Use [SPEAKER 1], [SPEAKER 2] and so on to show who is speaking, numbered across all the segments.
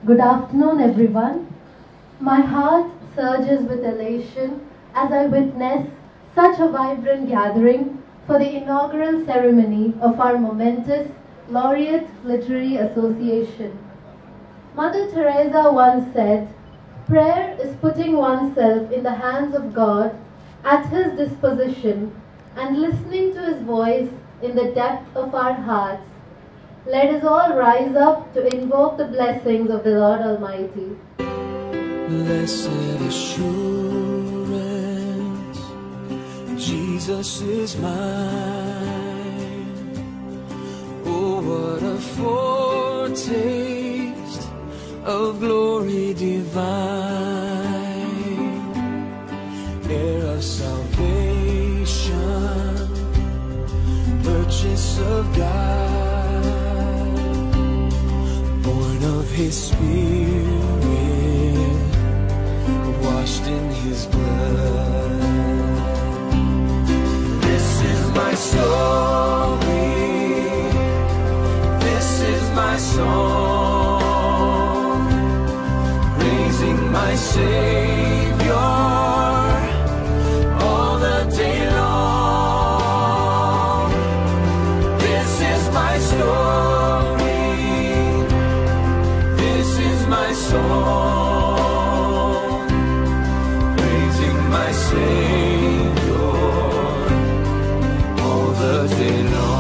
[SPEAKER 1] Good afternoon, everyone. My heart surges with elation as I witness such a vibrant gathering for the inaugural ceremony of our momentous Laureate Literary Association. Mother Teresa once said, "Prayer is putting oneself in the hands of God at His disposition and listening to His voice in the depth of our hearts. Let us all rise up to invoke the blessings of the Lord Almighty."
[SPEAKER 2] Blessed assurance, Jesus is mine. Oh, what a foretaste of glory divine, heir of salvation, purchase of God, born of His Spirit, washed in His blood. This is my story, this is my song, praising my Savior all the day long. This is my story, this is my song, praising my Savior all the day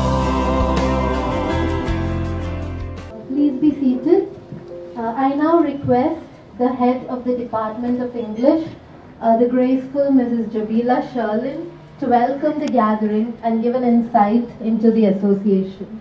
[SPEAKER 2] long.
[SPEAKER 1] Please be seated. I now request the head of the Department of English, the graceful Mrs. Jabila Sherlin, to welcome the gathering and give an insight into the association.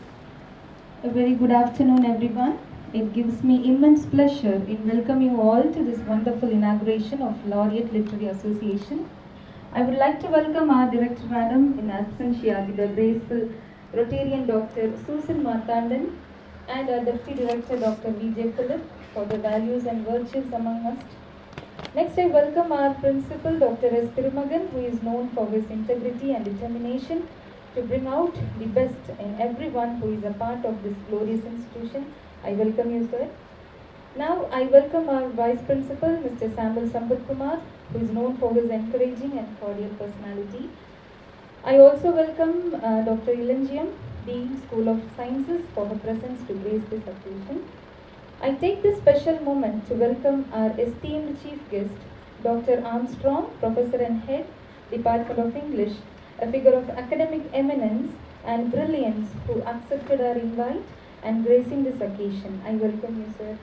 [SPEAKER 3] A very good afternoon, everyone. It gives me immense pleasure in welcoming you all to this wonderful inauguration of Laureate Literary Association. I would like to welcome our Director Madam in absentia, the graceful Rotarian Dr. Susan Martandan, and our Deputy Director Dr. V.J. Philip for the values and virtues among us. Next, I welcome our Principal Dr. S. Thirumagan, who is known for his integrity and determination to bring out the best in everyone who is a part of this glorious institution. I welcome you, sir. Now, I welcome our Vice Principal, Mr. Samuel Sambat Kumar, who is known for his encouraging and cordial personality. I also welcome Dr. Ilanjiam, Dean, School of Sciences, for her presence to grace this occasion. I take this special moment to welcome our esteemed Chief Guest, Dr. Armstrong, Professor and Head, Department of English, a figure of academic eminence and brilliance who accepted our invite and gracing this occasion. I welcome you, sir.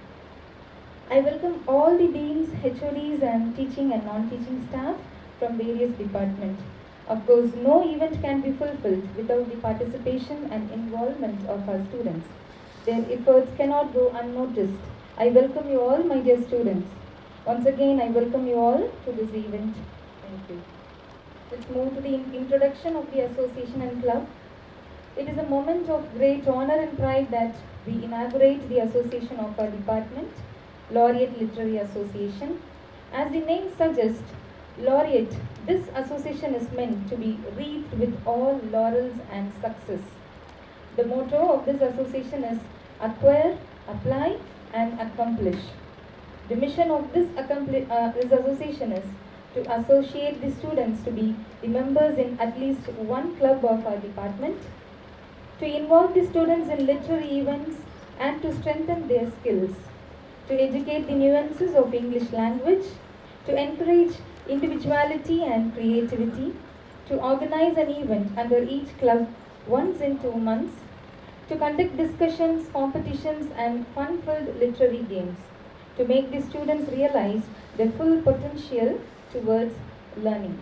[SPEAKER 3] I welcome all the deans, HODs and teaching and non-teaching staff from various departments. Of course, no event can be fulfilled without the participation and involvement of our students. Their efforts cannot go unnoticed. I welcome you all, my dear students. Once again, I welcome you all to this event. Thank you. Let's move to the introduction of the association and club. It is a moment of great honor and pride that we inaugurate the association of our department, Laureate Literary Association. As the name suggests, Laureate, this association is meant to be wreathed with all laurels and success. The motto of this association is acquire, apply and accomplish. The mission of this association is to associate the students to be the members in at least one club of our department, to involve the students in literary events and to strengthen their skills, to educate the nuances of English language, to encourage individuality and creativity, to organize an event under each club once in 2 months, to conduct discussions, competitions and fun-filled literary games, to make the students realize their full potential towards learning.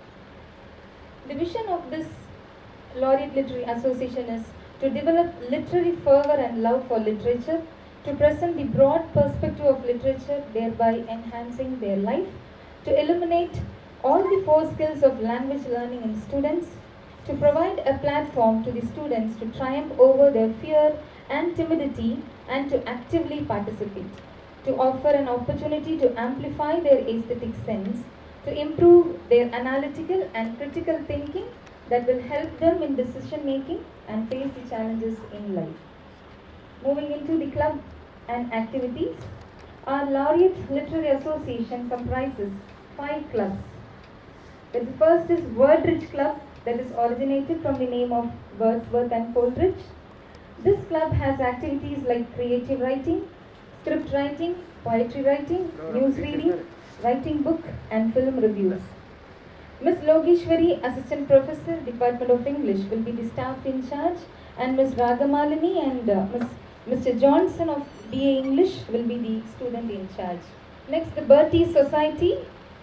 [SPEAKER 3] The vision of this Laureate Literary Association is to develop literary fervor and love for literature, to present the broad perspective of literature, thereby enhancing their life, to illuminate all the 4 skills of language learning in students, to provide a platform to the students to triumph over their fear and timidity and to actively participate, to offer an opportunity to amplify their aesthetic sense, to improve their analytical and critical thinking that will help them in decision making and face the challenges in life. Moving into the club and activities. Our Laureate Literary Association comprises 5 clubs. The first is Word Rich Club, that is originated from the name of Wordsworth and Coleridge. This club has activities like creative writing, script writing, poetry writing, news reading, writing book and film reviews. Miss Logeshwari, Assistant Professor, Department of English, will be the staff in charge, and Miss Ragamalini and Mr. Johnson of BA English will be the student in charge. Next, the Bertie Society.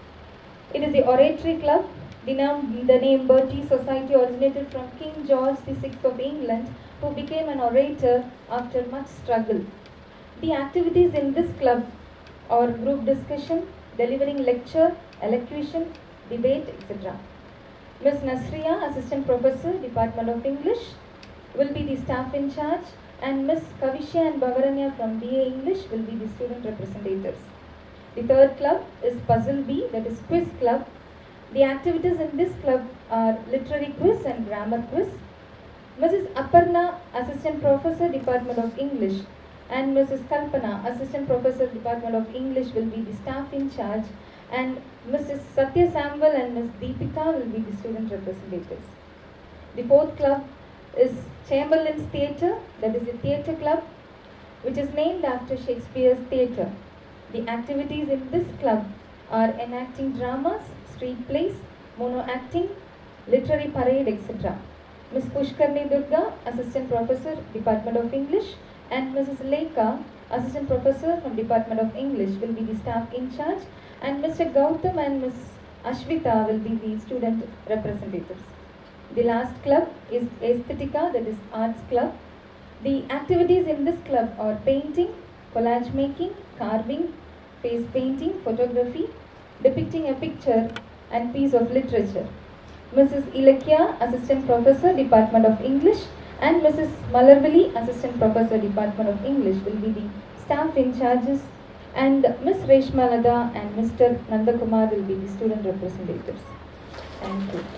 [SPEAKER 3] It is the Oratory Club. The name Bertie Society originated from King George VI of England, who became an orator after much struggle. The activities in this club are group discussion, delivering lecture, elocution, debate, etc. Ms. Nasriya, Assistant Professor, Department of English, will be the staff in charge, and Ms. Kavishya and Bavaranya from BA English will be the student representatives. The third club is Puzzle Bee, that is Quiz Club. The activities in this club are literary quiz and grammar quiz. Mrs. Aparna, Assistant Professor, Department of English, and Mrs. Kalpana, Assistant Professor, Department of English, will be the staff in charge, and Mrs. Satya Samval and Ms. Deepika will be the student representatives. The fourth club is Chamberlain's Theatre, that is the theatre club, which is named after Shakespeare's theatre. The activities in this club are enacting dramas, street plays, mono acting, literary parade, etc. Ms. Pushkarni Durga, Assistant Professor, Department of English, and Mrs. Lekha, Assistant Professor from Department of English, will be the staff in charge, and Mr. Gautam and Ms. Ashwita will be the student representatives. The last club is Aesthetica, that is Arts Club. The activities in this club are painting, collage making, carving, face painting, photography, depicting a picture and piece of literature. Mrs. Ilakya, Assistant Professor, Department of English, and Mrs. Malarvali, Assistant Professor, Department of English, will be the staff in charges, and Ms. Reshmalada and Mr. Nandakumar will be the student representatives. Thank you.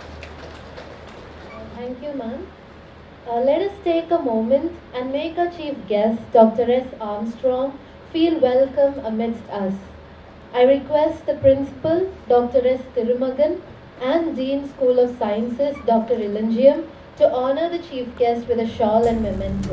[SPEAKER 1] Thank you, ma'am. Let us take a moment and make our chief guest, Dr. S. Armstrong, feel welcome amidst us. I request the Principal, Dr. S. Thirumagan, and Dean School of Sciences, Dr. Ilanjiyam, to honor the chief guest with a shawl and memento.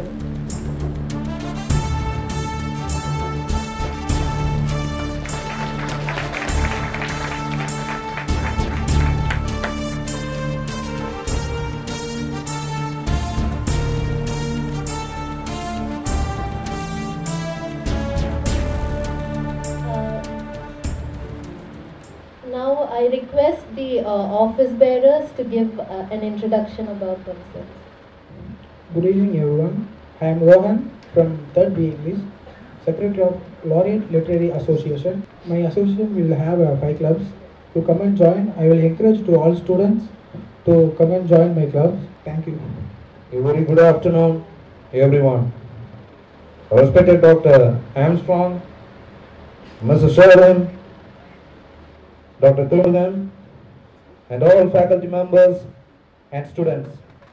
[SPEAKER 1] Now I request the office bearers to give an introduction about themselves.
[SPEAKER 4] Good evening, everyone. I am Rohan from 3rd B English, Secretary of Laureate Literary Association. My association will have 5 clubs. To come and join, I will encourage to all students to come and join my clubs. Thank you.
[SPEAKER 5] A very good afternoon, everyone. Respected Dr. Armstrong, Mrs. Sharon, Dr. Thirumagan, and all faculty members and students.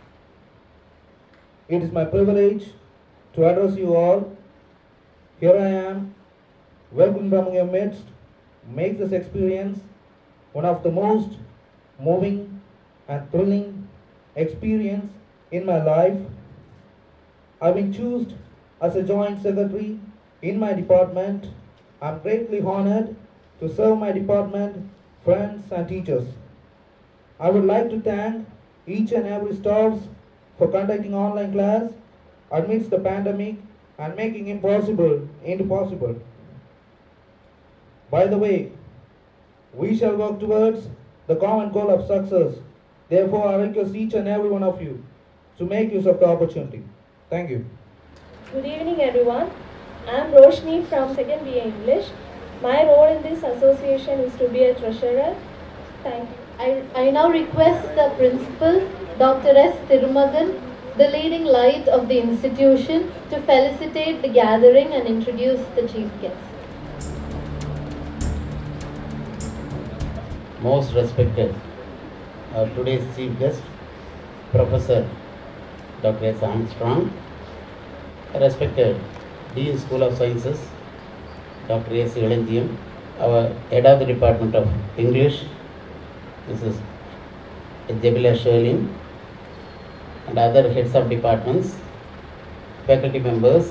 [SPEAKER 5] It is my privilege to address you all. Here I am, welcome from your midst, makes this experience one of the most moving and thrilling experience in my life. I've been chosen as a joint secretary in my department. I'm greatly honored to serve my department, friends and teachers. I would like to thank each and every staff for conducting online class amidst the pandemic and making impossible into possible. By the way, we shall work towards the common goal of success. Therefore, I request each and every one of you to make use of the opportunity. Thank you.
[SPEAKER 6] Good evening, everyone. I am Roshni from 2nd BA English. My role in this association is to be a treasurer. Thank you.
[SPEAKER 1] I now request the Principal, Dr. S. Thirumagan, the leading light of the institution, to felicitate the gathering and introduce the chief guest.
[SPEAKER 7] Most respected today's chief guest, Professor Dr. S. Armstrong, respected Dean School of Sciences, Dr. A. C. Elanthiyam, our head of the Department of English, Mrs. Jebila Sherlin, and other heads of departments, faculty members,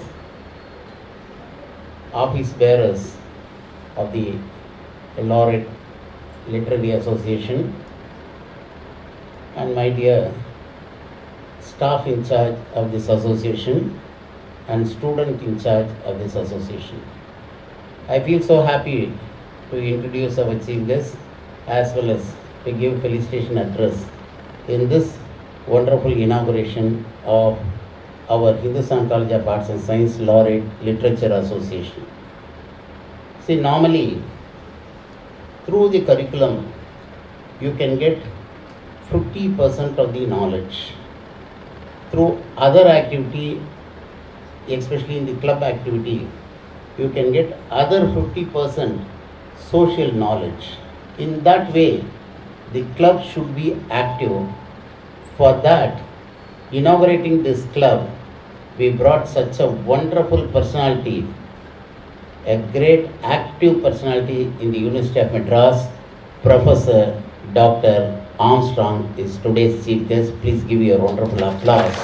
[SPEAKER 7] office bearers of the Laureate Literary Association, and my dear staff in charge of this association and student in charge of this association. I feel so happy to introduce our chief guest as well as to give felicitation address in this wonderful inauguration of our Hindustan College of Arts and Science Laureate Literature Association. See, normally through the curriculum you can get 50% of the knowledge. Through other activity, especially in the club activity, you can get other 50% social knowledge. In that way, the club should be active. For that, inaugurating this club, we brought such a wonderful personality, a great active personality in the University of Madras. Professor Dr. Armstrong is today's chief guest. Please give your wonderful applause.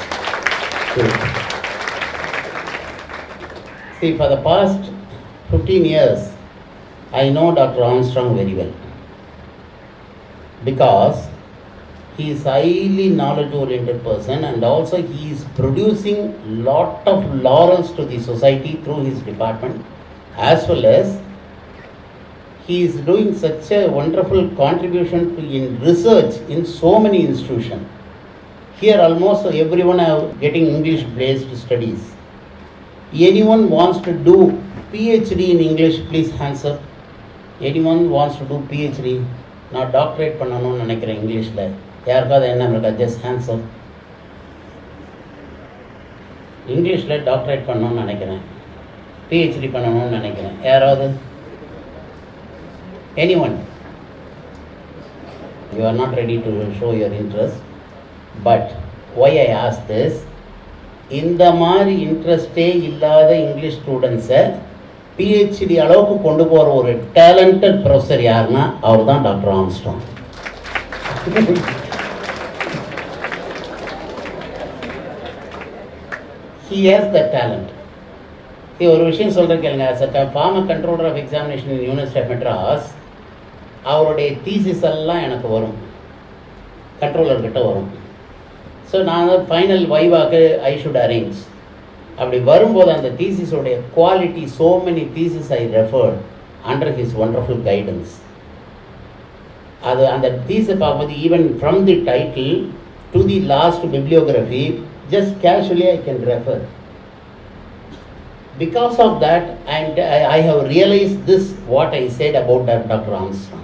[SPEAKER 7] See, for the past 15 years, I know Dr. Armstrong very well because he is highly knowledge-oriented person, and also he is producing lot of laurels to the society through his department, as well as he is doing such a wonderful contribution to in research in so many institutions. Here almost everyone are getting English-based studies. Anyone wants to do PhD in English, please hands up. Anyone wants to do PhD? நான் doctorate பண்ணணும்னு நினைக்கிறேன் இங்கிலீஷில். யாருக்காவது என்ன இருக்கா? Just hands up. இங்கிலீஷில் doctorate பண்ணணும்னு நினைக்கிறேன், PhD பண்ணணும்னு நினைக்கிறேன். யாராவது? Anyone? You are not ready to show your interest. But why I ask this? இந்த மாதிரி இன்ட்ரெஸ்டே இல்லாத இங்கிலீஷ் ஸ்டூடெண்ட்ஸை PhD அளவுக்கு கொண்டு போகிற ஒரு டேலண்டட் ப்ரொஃபஸர் யாருன்னா அவர் தான் doctor Armstrong. He has the talent. ஒரு விஷயம் சொல்கிறேன் கேளுங்க. as a former controller of examination in University of Madras, அவருடைய தீசிஸ் எல்லாம் எனக்கு வரும், கண்ட்ரோலர்கிட்ட வரும். ஸோ நான் ஃபைனல் வைவாக்கு ஐ ஷுட் அரேஞ்ச். அப்படி வரும்போது அந்த தீசிஸோடைய quality, so many thesis I referred under his wonderful guidance. அது அந்த தீஸை பார்க்கும்போது even from the title to the last bibliography just casually I can refer. Because of that, and I have realized this, what I said about Dr. Armstrong.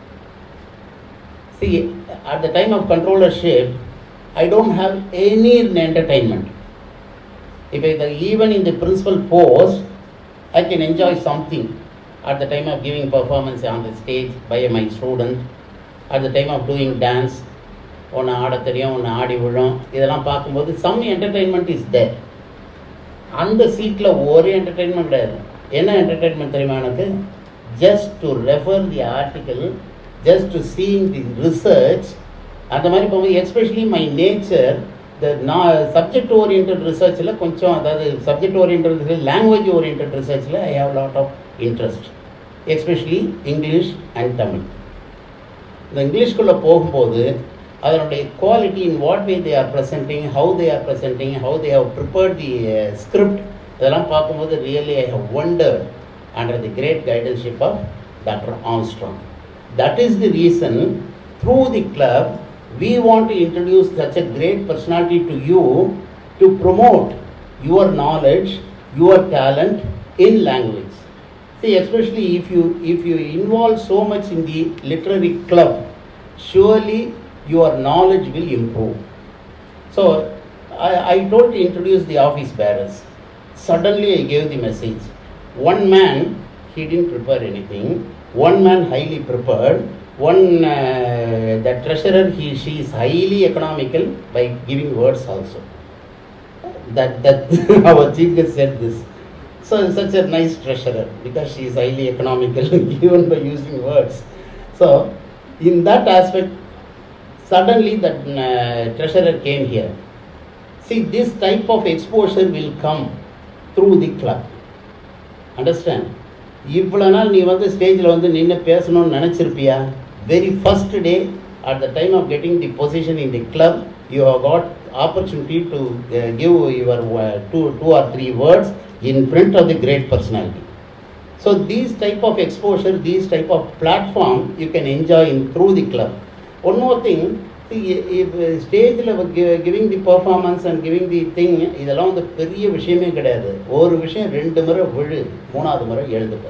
[SPEAKER 7] See, at the time of controllership, I don't have any entertainment. Even in the principal post, I can enjoy something at the time of giving performance on the stage by my student, at the time of doing dance, ஒன்று ஆட தெரியும், ஒன்று ஆடி விழும், இதெல்லாம் பார்க்கும்போது some entertainment is there. அந்த சீட்டில் ஒரு என்டர்டெயின்மெண்ட் கிடையாது. என்ன என்டர்டெயின்மெண்ட் தெரியுமா எனக்கு? Just to refer the article, just to seeing the research. அந்த மாதிரி போகும்போது especially my nature subject oriented ரிசர்ச்சில் கொஞ்சம், அதாவது சப்ஜெக்ட் ஓரியன்ட் லாங்குவேஜ் ஓரியன்ட் ரிசர்ச்சில் I have lot of interest, especially English and Tamil. இந்த இங்கிலீஷ்குள்ளே போகும்போது அதனுடைய quality, in what way they are presenting, how they are presenting, how they have prepared the script, இதெல்லாம் பார்க்கும்போது really I have wondered under the great கைடன்ஷிப் of doctor Armstrong. That is the reason through the club we want to introduce such a great personality to you to promote your knowledge, your talent in language. See, especially if you involve so much in the literary club, surely your knowledge will improve. So I told to introduce the office bearers. Suddenly I gave the message. One man, he didn't prepare anything. One man highly prepared. One the treasurer, she is highly economical by giving words also. That our chief guest said this. So such a nice treasurer because she is highly economical even by using words. So in that aspect, suddenly that treasurer came here. See, this type of exposure will come through the club. Understand? இவ்வளோ நாள் நீ வந்து ஸ்டேஜில் வந்து நின்று பேசணும்னு நினச்சிருப்பியா? Very first day at the time of getting the position in the club, you have got opportunity to give your two or three words in front of the great personality. So these type of exposure, these type of platform you can enjoy through the club. One more thing, if ஸ்டேஜில் giving the performance and giving the thing, இதெல்லாம் வந்து பெரிய விஷயமே கிடையாது. ஒரு விஷயம் 2 முறை விழு, 3ஆவது முறை எழுதுப்ப.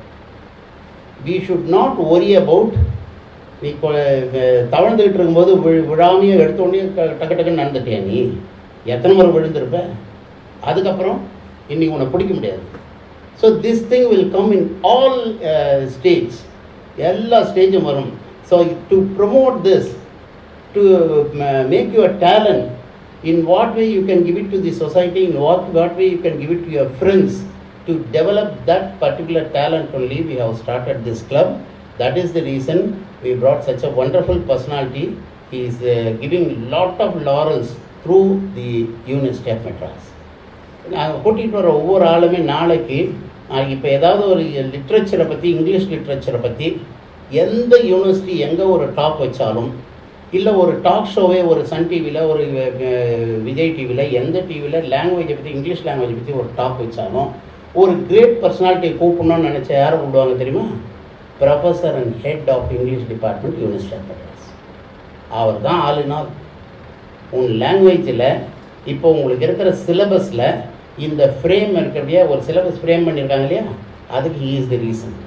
[SPEAKER 7] We should not worry about நீ தவழ்ந்துக்கிட்டு இருக்கும்போது விழாமையே எடுத்தோடனே டக்கு டக்குன்னு நடந்துட்டியா, நீ எத்தனை முறை விழுந்திருப்ப, அதுக்கப்புறம் இன்னைக்கு உன்னை பிடிக்க முடியாது. So this thing will come in all stage, எல்லா ஸ்டேஜும் வரும். So to promote this, to make your talent, in what way you can give it to the society, in what way you can give it to your friends, to develop that particular talent only we have started this club. That is the reason we brought such a wonderful personality. He is giving lot of laurels through the University of Madras. நாங்கள் கூட்டிகிட்டு வர ஒவ்வொரு ஆளுமே நாளைக்கு இப்போ ஏதாவது ஒரு லிட்ரேச்சரை பற்றி, English லிட்ரேச்சரை பற்றி எந்த யூனிவர்சிட்டி எங்கே ஒரு டாக் வச்சாலும், இல்லை ஒரு டாக் ஷோவே ஒரு சன் டிவியில், ஒரு விஜய் டிவியில், எந்த டிவியில் லாங்குவேஜை பற்றி, இங்கிலீஷ் லாங்குவேஜை பற்றி ஒரு டாக் வச்சாலும் ஒரு கிரேட் பர்சனாலிட்டியை கூப்பிடணும்னு நினச்சா யாரை கூப்பிடுவாங்க தெரியுமா? Professor and head of English department, university of Madras. அவர் தான் ஆளுநாள். உன் லாங்குவேஜில் இப்போ உங்களுக்கு இருக்கிற சிலபஸில் இந்த ஃப்ரேம் இருக்கிறபடியா ஒரு சிலபஸ் ஃப்ரேம் பண்ணியிருக்காங்க இல்லையா, அதுக்கு ஹீ இஸ் தி ரீசன்.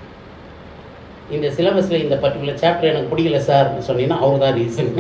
[SPEAKER 7] இந்த சிலபஸில் இந்த பர்டிகுலர் சாப்டர் எனக்கு பிடிக்கல சார் சொன்னீங்கன்னா அவர் தான் ரீசன்.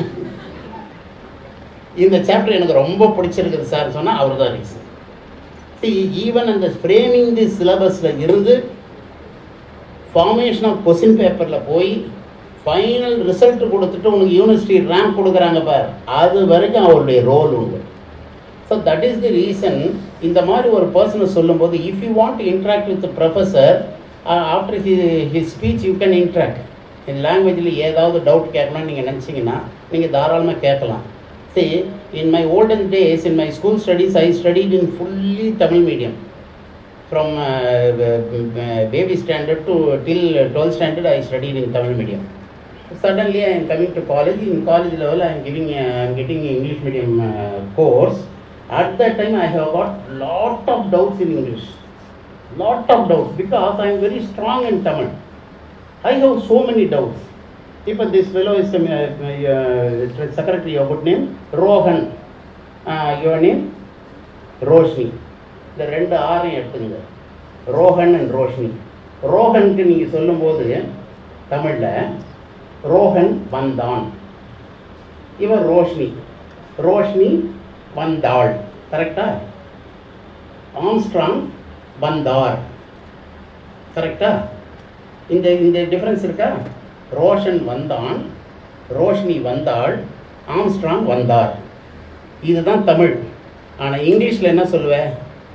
[SPEAKER 7] இந்த சாப்டர் எனக்கு ரொம்ப பிடிச்சிருக்குது சார் சொன்னால் அவர் தான் ரீசன். ஈவன் அந்த ஃப்ரேமிங் தி சிலபஸில் இருந்து ஃபார்மேஷன் ஆஃப் கொஸ்டின் பேப்பரில் போய் ஃபைனல் ரிசல்ட் கொடுத்துட்டு உனக்கு யூனிவர்சிட்டி ரேங்க் கொடுக்குறாங்க பார், அது வரைக்கும் அவருடைய ரோல் உண்டு. So that is the reason. இந்த மாதிரி ஒரு பர்சனை சொல்லும்போது, if you want to interact with professor after his speech you can interact. இந்த லாங்குவேஜில் ஏதாவது டவுட் கேட்கணும்னு நீங்கள் நினச்சிங்கன்னா நீங்கள் தாராளமாக கேட்கலாம். See, in my olden days, in my school studies, I studied in fully Tamil medium. From baby standard to till 12th standard, I studied in Tamil medium. Suddenly, I am coming to college. In college level, I am getting English medium course. At that time, I have got lot of doubts in English. Lot of doubts because I am very strong in Tamil. I have so many doubts. If this fellow is secretary, your good name Rohan, your name Roshni. The ரெண்டு ஆரையும் எடுத்துங்க, Rohan and Roshini. ரோஹனுக்கு நீங்கள் சொல்லும்போது தமிழில் ரோஹன் வந்தான், இவர் ரோஷினி, ரோஷினி வந்தாள். கரெக்டா? Armstrong வந்தார். கரெக்டா? இந்த டிஃப்ரென்ஸ் இருக்கா? ரோஷன் வந்தான், ரோஷினி வந்தாள், ஆம்ஸ்ட்ராங் வந்தார். இதுதான் தமிழ். ஆனால் இங்கிலீஷில் என்ன சொல்லுவேன்?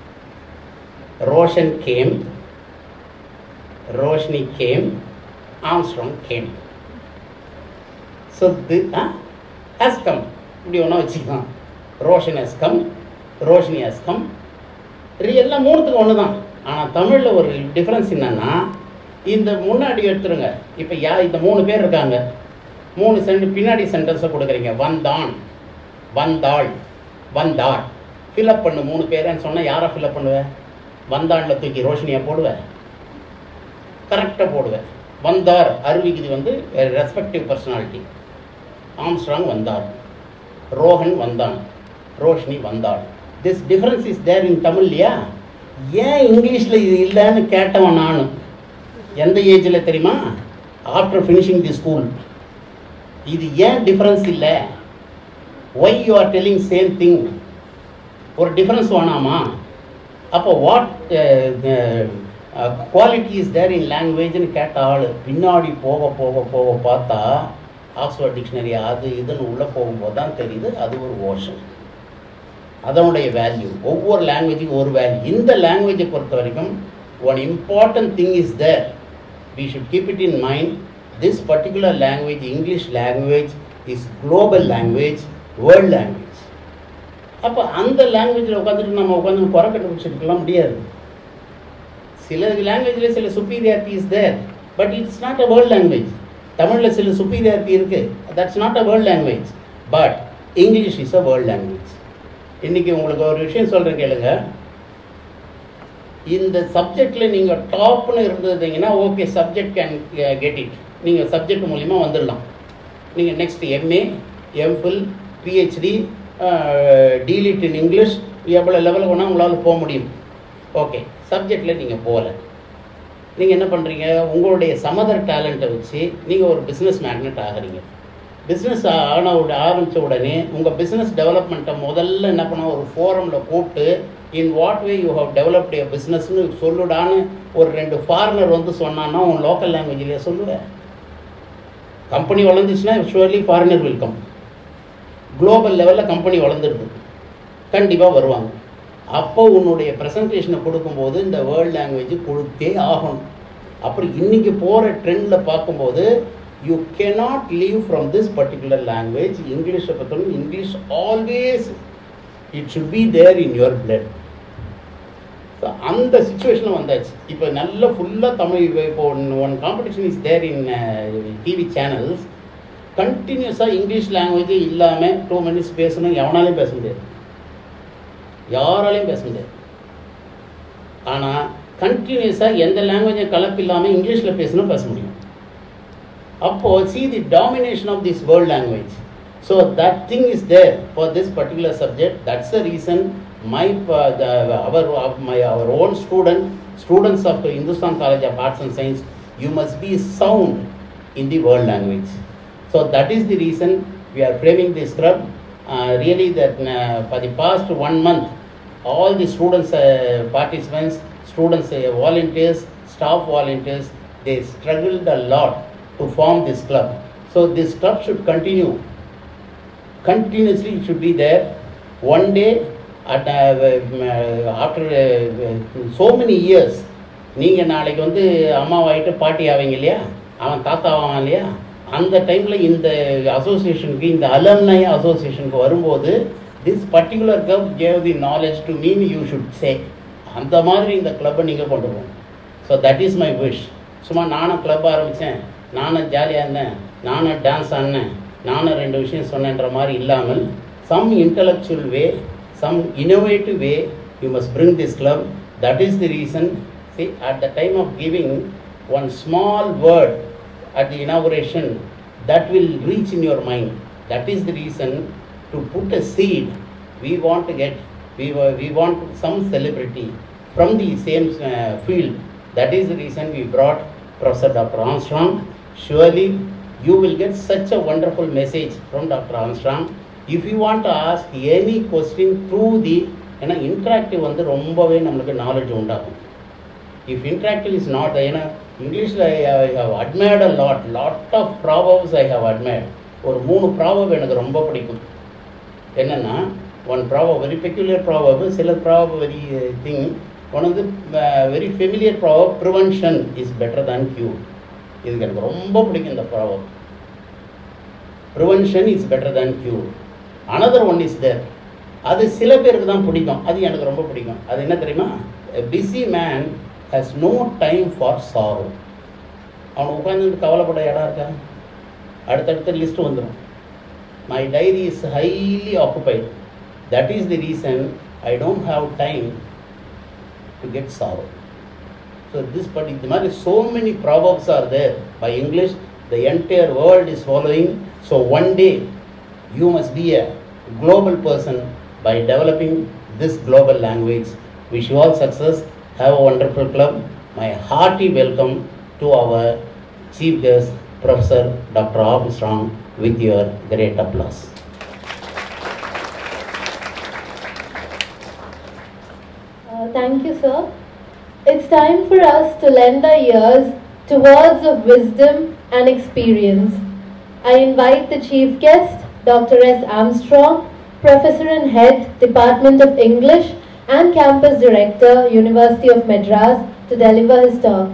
[SPEAKER 7] Roshan came, Roshini came, Armstrong came. So has come, இப்படி ஒன்றா வச்சுக்கலாம். Roshan has come, Roshini has come. எல்லாம் மூணுத்துக்கு ஒன்று தான். ஆனால் தமிழில் ஒரு டிஃப்ரென்ஸ் என்னன்னா, இந்த முன்னாடி எடுத்துருங்க. இப்போ இந்த 3 பேர் இருக்காங்க, 3 பின்னாடி சென்டென்ஸை கொடுக்குறீங்க. வந்தான், வந்தாள், வந்தார். ஃபில்அப் பண்ணு 3 பேருன்னு சொன்னால் யாரை ஃபில்அப் பண்ணுவேன்? வந்தாளில் தூக்கி ரோஷினியை போடுவேன், கரெக்டாக போடுவேன். வந்தார் அருவிக்குது வந்து ரெஸ்பெக்டிவ் பர்சனாலிட்டி. ஆம்ஸ்ட்ராங் வந்தார், ரோஹன் வந்தான், ரோஷினி வந்தாள். This difference is there in Tamil இல்லையா? ஏன் இங்கிலீஷில் இது இல்லைன்னு கேட்டவன் நான். எந்த ஏஜில் தெரியுமா? After finishing the school. இது ஏன் டிஃப்ரென்ஸ் இல்லை? Why you are telling same thing? ஒரு டிஃப்ரென்ஸ் வேணாமா? அப்போ what quality is there in லாங்குவேஜ்னு கேட்ட ஆள் பின்னாடி போக போக போக பார்த்தா ஆக்ஸ்ஃபோர்ட் டிக்ஷனரி அது இதுன்னு உள்ளே போகும்போது தான் தெரியுது அது ஒரு ஓஷன். அதனுடைய வேல்யூ ஒவ்வொரு லாங்குவேஜுக்கும் ஒரு வேல்யூ. இந்த லாங்குவேஜை பொறுத்த வரைக்கும் one important thing is there. We should keep it in mind. This particular language, English language, is global language, world language. அப்போ அந்த லாங்குவேஜில் உட்காந்துட்டு நம்ம உட்காந்து குறை கண்டுபிடிச்சிருக்கலாம் முடியாது. சில லாங்குவேஜில் சில superiority is there, but it's not a world language. தமிழில் சில சுப்பீரியாரிட்டி இருக்குது, that's not a world language, but English is a world language. இன்றைக்கி உங்களுக்கு ஒரு விஷயம் சொல்கிறேன் கேளுங்க. இந்த சப்ஜெக்டில் நீங்கள் டாப்னு இருந்ததுங்கன்னா okay, subject can get it. நீங்கள் சப்ஜெக்ட் மூலிமா வந்துடலாம். நீங்கள் next MA, MPhil, PhD, DLitt in English, எவ்வளோ லெவலுக்கு வேணால் உங்களால் போக முடியும். ஓகே, சப்ஜெக்டில் நீங்கள் போகல. நீங்கள் என்ன பண்ணுறீங்க, உங்களுடைய சமதர் டேலண்ட்டை வச்சு நீங்கள் ஒரு பிஸ்னஸ் மேக்னெட் ஆகிறீங்க. பிஸ்னஸ் ஆரம்பித்த உடனே உங்கள் பிஸ்னஸ் டெவலப்மெண்ட்டை முதல்ல என்ன பண்ண, ஒரு ஃபோரமில் கூப்பிட்டு in what way you have developed your பிஸ்னஸ்ன்னு சொல்லுடான்னு ஒரு 2 ஃபாரினர் வந்து சொன்னான்னா உன் லோக்கல் லாங்குவேஜ்லேயே சொல்லுவேன். கம்பெனி வளர்ந்துச்சுன்னா surely foreigner will come. Global லெவலில் கம்பெனி வளர்ந்துருக்கு, கண்டிப்பாக வருவாங்க. அப்போ உன்னுடைய ப்ரெசன்டேஷனை கொடுக்கும்போது இந்த வேர்ல்டு லாங்குவேஜ் கொடுத்தே ஆகணும். அப்புறம் இன்றைக்கி போகிற ட்ரெண்டில் பார்க்கும்போது you cannot leave from this particular language. இங்கிலீஷை பற்றின English always it should be there in your blood. So அந்த சுச்சுவேஷனில் வந்தாச்சு. இப்போ நல்ல ஃபுல்லாக தமிழ். இப்போ one competition is there in TV channels. கண்டினியூஸாக இங்கிலீஷ் லாங்குவேஜே இல்லாமல் 2 minutes பேசணும், எவனாலையும் பேச முடியாது, யாராலையும் பேச முடியாது. ஆனால் கண்டினியூஸாக எந்த லாங்குவேஜை கலப்பில்லாமல் இங்கிலீஷில் பேசணும், பேச முடியும். அப்போது see the domination of this world language. So that thing is there for this particular subject. That's the reason our own students of Hindustan College of Arts and Science, you must be sound in the world language. So that is the reason we are framing this club. Really that for the past 1 month, all the students, participants, students, volunteers, staff volunteers, they struggled a lot to form this club. So this club should continue. Continuously it should be there. One day, after so many years, நீங்கள் நாளைக்கு வந்து அம்மாவாயிட்டு பாட்டி ஆவீங்க இல்லையா, அவன் தாத்தா ஆவான் இல்லையா, அந்த டைமில் இந்த அசோசியேஷனுக்கு, இந்த அலும்னை அசோசியேஷனுக்கு வரும்போது this particular club gave the knowledge to me, you should say. அந்த மாதிரி இந்த கிளப்பை நீங்கள் கொண்டு போகணும். So that is my wish. சும்மா நானும் கிளப் ஆரம்பித்தேன், நானும் ஜாலியாக இருந்தேன், நானும் டான்ஸ் ஆடினேன், நானும் 2 விஷயம் சொன்னேன்ற மாதிரி இல்லாமல் some intellectual way, some innovative way you must bring this club. That is the reason. See, at the time of giving one small word at the inauguration, that will reach in your mind. That is the reason to put a seed. We want to get, we want some celebrity from the same field. That is the reason we brought Professor Dr. Armstrong. Surely you will get such a wonderful message from Dr. Armstrong. If you want to ask any question through the, ஏன்னா interactive வந்து ரொம்பவே நம்மளுக்கு knowledge உண்டாகும். If interactive is not, ஏன்னா இங்கிலீஷில் I have admired a lot of proverbs I have admired. ஒரு 3 proverb எனக்கு ரொம்ப பிடிக்கும். என்னென்னா, one proverb very peculiar proverb, சில ப்ராவர்ப் வெரி திங். ஒன் வந்து very familiar proverb, prevention is better than cure. இதுக்கு எனக்கு ரொம்ப பிடிக்கும் இந்த proverb. Prevention is better than cure. Another one is there, அது சில பேருக்கு தான் பிடிக்கும், அது எனக்கு ரொம்ப பிடிக்கும். அது என்ன தெரியுமா, a busy man has no time for sorrow. அவன் உட்காந்து கவலைப்பட இடம் இருக்கா, அடுத்தடுத்த லிஸ்ட் வந்துடும். My diary is highly occupied. That is the reason I don't have time to get sorrow. So this but இந்த மாதிரி so many proverbs are there by English. The entire world is following. So one day you must be a global person by developing this global language. Wish you all success. Have a wonderful club. My hearty welcome to our chief guest, Professor Dr. Armstrong, with your great applause.
[SPEAKER 1] Thank you, sir. It's time for us to lend our ears to words of wisdom and experience. I invite the chief guest, Dr. S. Armstrong, Professor and Head, Department of English and Campus Director, University of Madras, to deliver his talk.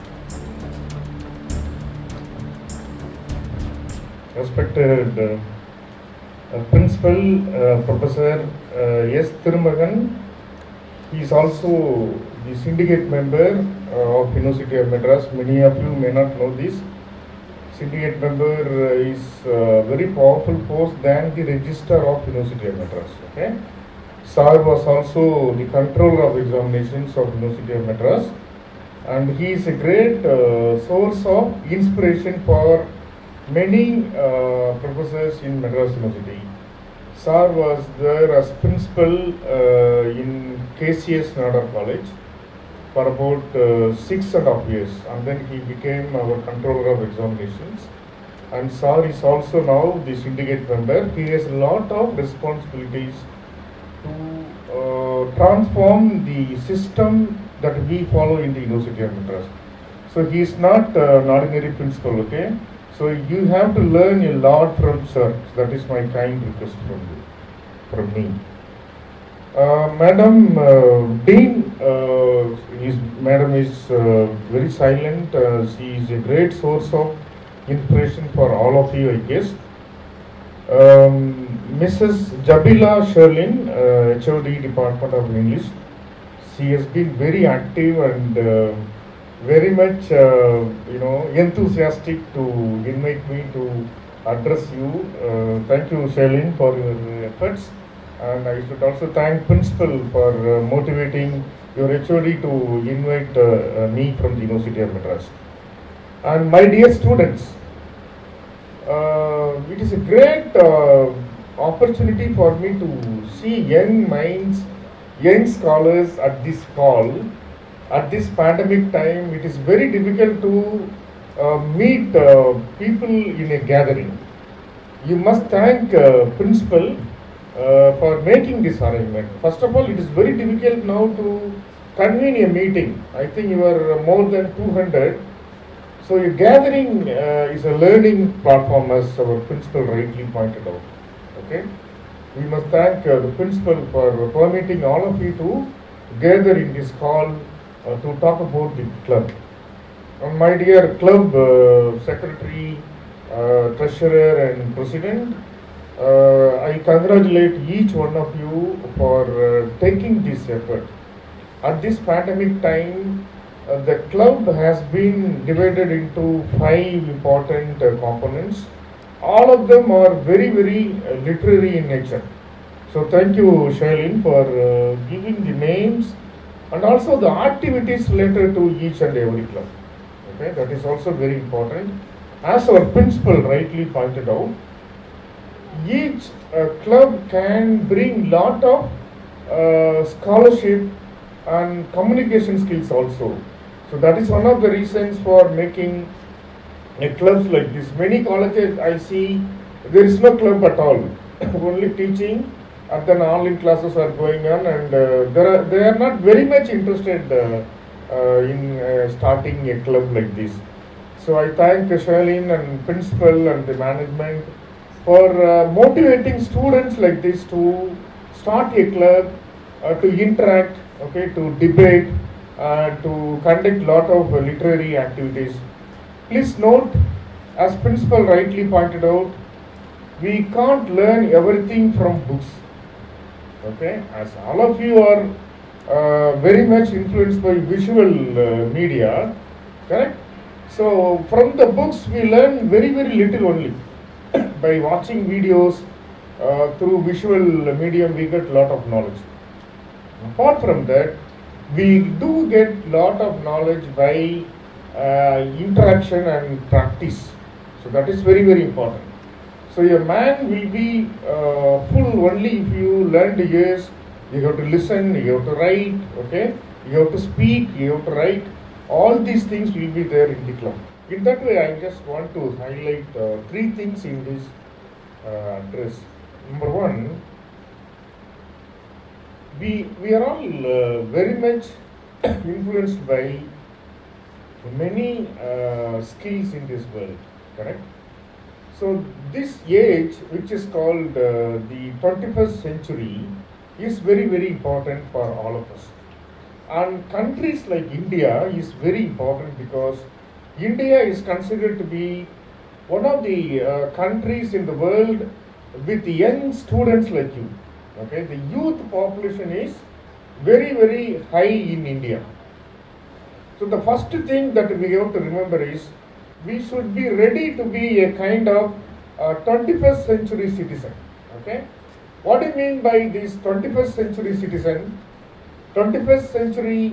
[SPEAKER 8] Respected Principal Professor S. Thirumagan, he is also the syndicate member of University of Madras. Many of you may not know this. Syndicate member is a very powerful post than the registrar of University of Madras. Okay, Sir was also the controller of examinations of University of Madras, and he is a great source of inspiration for many professors in Madras University. Sir was there as principal in KCS Nadar College for about 6.5 years, and then he became our controller of examinations. And Sir is also now the syndicate member. He has a lot of responsibilities to transform the system that we follow in the University of Madras. So he is not an ordinary principal, okay? So you have to learn a lot from Sir. That is my kind request from me. Madam Dean, Madam is very silent. She is a great source of inspiration for all of you, I guess. Mrs. Jabila Sherlin, HOD Department of English. She has been very active and very much, enthusiastic to invite me to address you. Thank you, Sherlin, for your efforts. And I should also thank Principal for motivating your HOD to invite me from the University of Madras. And my dear students, it is a great opportunity for me to see young minds, young scholars at this call. At this pandemic time, it is very difficult to meet people in a gathering. You must thank Principal for making this arrangement. First of all, it is very difficult now to convene a meeting. I think you are more than 200. So a gathering is a learning platform, as our Principal rightly pointed out. Okay, we must thank the Principal for permitting all of you to gather in this call to talk about the club. And my dear club secretary, treasurer and president, I congratulate each one of you for taking this effort. At this pandemic time, the club has been divided into 5 important components. All of them are very, very literary in nature. So thank you, Shailin, for giving the names and also the activities related to each and every club. Okay, that is also very important. As our principal rightly pointed out, each club can bring lot of scholarship and communication skills also. So that is one of the reasons for making clubs like this. Many colleges I see there is no club at all, only teaching, and then online classes are going on, and they are not very much interested in starting a club like this. So I thank Shailin and principal and the management for motivating students like this to start a club, to interact, okay, to debate, to conduct lot of literary activities. Please note, as principal rightly pointed out, we can't learn everything from books. Okay, as all of you are very much influenced by visual media, correct? So from the books we learn very, very little only. By watching videos through visual medium, we get lot of knowledge. Apart from that, we do get lot of knowledge by interaction and practice. So that is very, very important. So a man will be full only if you learn the years. You have to listen, you have to write, okay? You have to speak, you have to write. All these things will be there in the club. In that way, I just want to highlight 3 things in this address. Number 1, we are all very much influenced by many skills in this world, correct? So this age, which is called the 21st century, is very, very important for all of us. And countries like India is very important because India is considered to be one of the countries in the world with young students like you. Okay, the youth population is very, very high in India. So the first thing that we have to remember is we should be ready to be a kind of 21st century citizen. Okay, what do you mean by this 21st century citizen? 21st century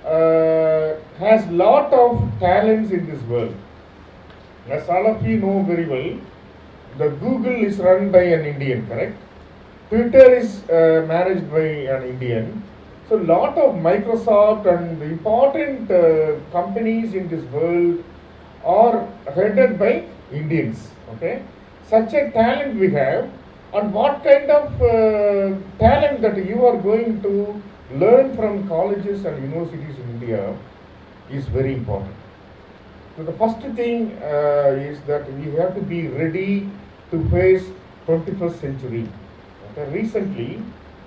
[SPEAKER 8] has lot of talents in this world. As all of you know very well, the Google is run by an Indian, correct? Twitter is managed by an Indian. So lot of Microsoft and the important companies in this world are headed by Indians. Okay, such a talent we have, and what kind of talent that you are going to learn from colleges and universities in India is very important. So the first thing is that we have to be ready to face 21st century. Okay. Recently,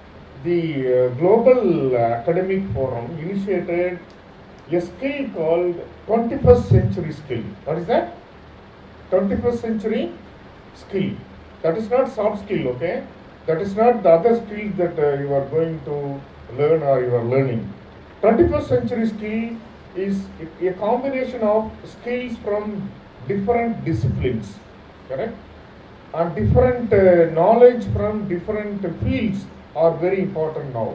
[SPEAKER 8] the Global Academic Forum initiated a skill called 21st century skill. What is that? 21st century skill. That is not soft skill, okay? That is not the other skill that you are going to learn or you are learning. 21st century skill is a combination of skills from different disciplines, correct? And different knowledge from different fields are very important now.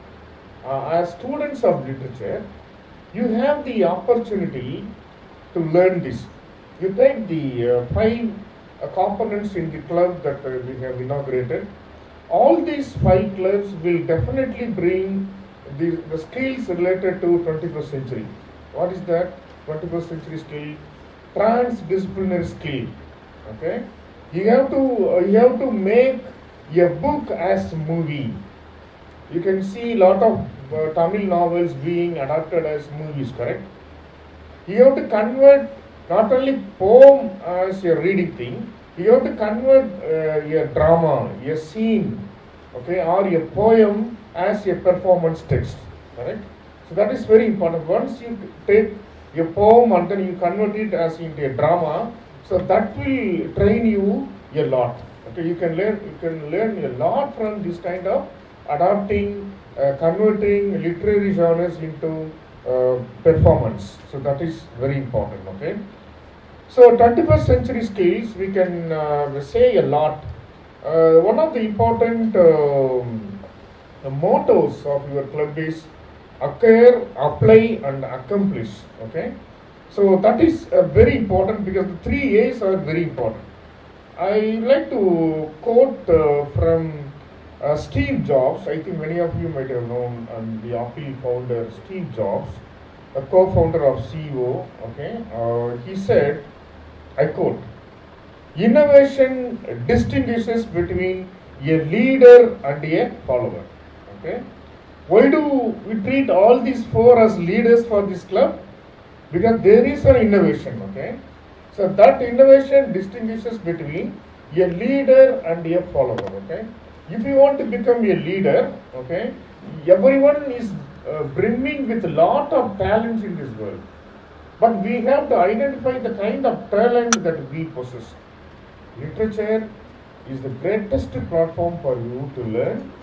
[SPEAKER 8] As students of literature, you have the opportunity to learn this. You take the 5 components in the club that we have inaugurated. All these 5 clubs will definitely bring the skills related to 21st century. What is that 21st century skill? Transdisciplinary skill. Okay, you have to make a book as a movie. You can see a lot of Tamil novels being adapted as movies, correct? You have to convert not only poem as a reading thing, you have to convert a drama, a scene, okay, or a poem as a performance text, correct? So that is very important. Once you take a poem and then you convert it as into a drama, so that will train you a lot. Okay, you can learn a lot from this kind of adapting, converting literary genres into performance. So that is very important. Okay. So 21st century skills, we can say a lot. One of the important mottos of your club is acquire, apply and accomplish. Okay. So that is very important because the 3 A's are very important. I like to quote from Steve Jobs. I think many of you might have known the Apple founder Steve Jobs, a co-founder of CEO. Okay, he said, I quote, "Innovation distinguishes between a leader and a follower." Okay, why do we treat all these 4 as leaders for this club? Because there is an innovation. Okay, so that innovation distinguishes between a leader and a follower. Okay, if you want to become a leader, okay, everyone is brimming with a lot of talents in this world, but we have to identify the kind of talent that we possess. Literature is the greatest platform for you to learn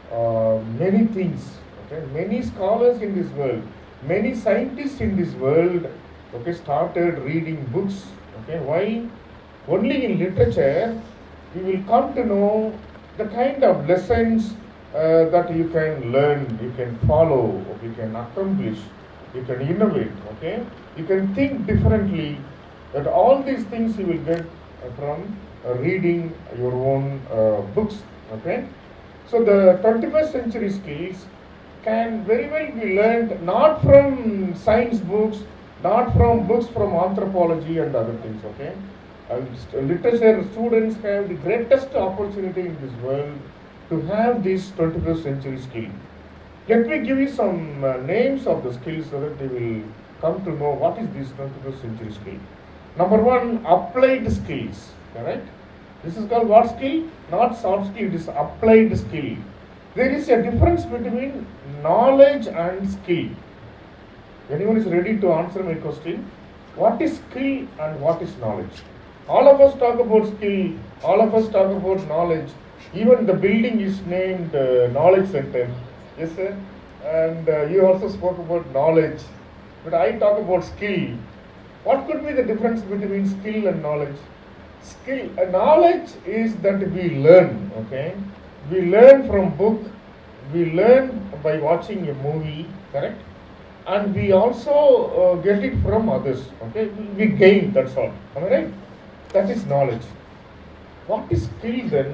[SPEAKER 8] many things. Okay, many scholars in this world, many scientists in this world, okay, started reading books. Okay, why? Only in literature you will come to know the kind of lessons that you can learn, you can follow, you can accomplish, you can innovate. Okay, you can think differently. That all these things you will get from reading your own books. Okay, so the 21st century skills can very well be learned not from science books, not from books from anthropology and other things. Okay, literature students have the greatest opportunity in this world to have this 21st century skill. Let me give you some names of the skills so that they will come to know what is this 21st century skill. Number 1, applied skills. Correct? This is called what skill? Not soft skill, it is applied skill. There is a difference between knowledge and skill. Anyone is ready to answer my question? What is skill and what is knowledge? All of us talk about skill, all of us talk about knowledge. Even the building is named Knowledge Center. Yes, sir? And you also spoke about knowledge. But I talk about skill. What could be the difference between skill and knowledge? Knowledge is that we learn, okay? We learn from book, we learn by watching a movie, correct? And we also get it from others, okay? We gain, that's all, am I right? That is knowledge. What is skill then?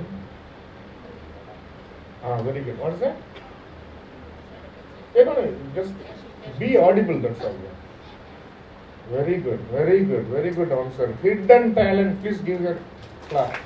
[SPEAKER 8] Very good. What is that? No, just be audible, that's all. Very good, very good, very good answer. Hidden talent, please give a clap.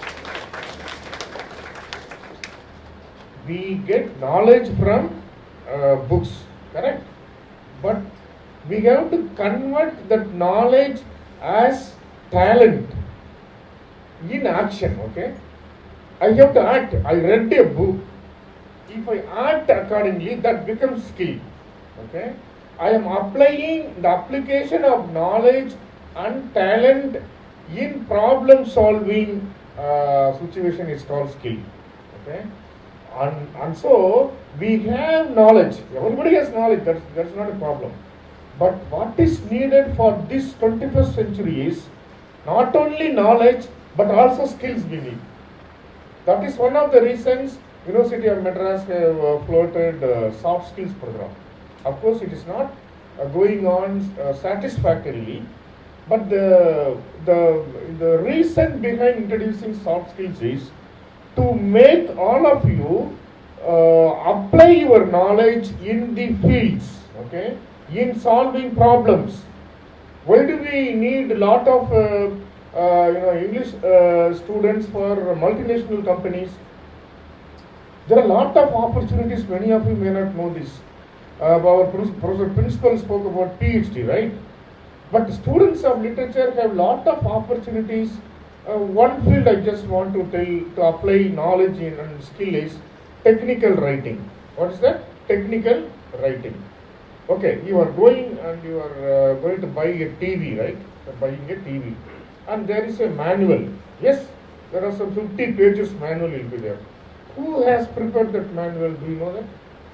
[SPEAKER 8] We get knowledge from books, correct? But we have to convert that knowledge as talent in action, okay? I have to act. I read a book. If I act accordingly, that becomes skill, okay? I am applying the application of knowledge and talent in problem solving situation is called skill, okay? And so we have knowledge. Everybody has knowledge. That's not a problem. But what is needed for this 21st century is not only knowledge but also skills we need. That is one of the reasons University of Madras have floated soft skills program. Of course, it is not going on satisfactorily, but the reason behind introducing soft skills is to make all of you apply your knowledge in the fields, okay, in solving problems. Why do we need a lot of English students for multinational companies? There are a lot of opportunities. Many of you may not know this. Our principal spoke about PhD, right? But students of literature have lot of opportunities. One field I just want to tell to apply knowledge and skill is technical writing. What is that? Technical writing. Okay, you are going and you are going to buy a TV, right? You are buying a TV. And there is a manual. Yes, there are some 50 pages manual will be there. Who has prepared that manual? Do you know that?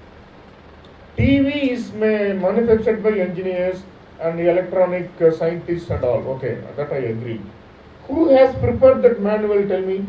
[SPEAKER 8] TV is manufactured by engineers and electronic scientists and all. Okay, that I agree. Who has prepared that manual? Tell me.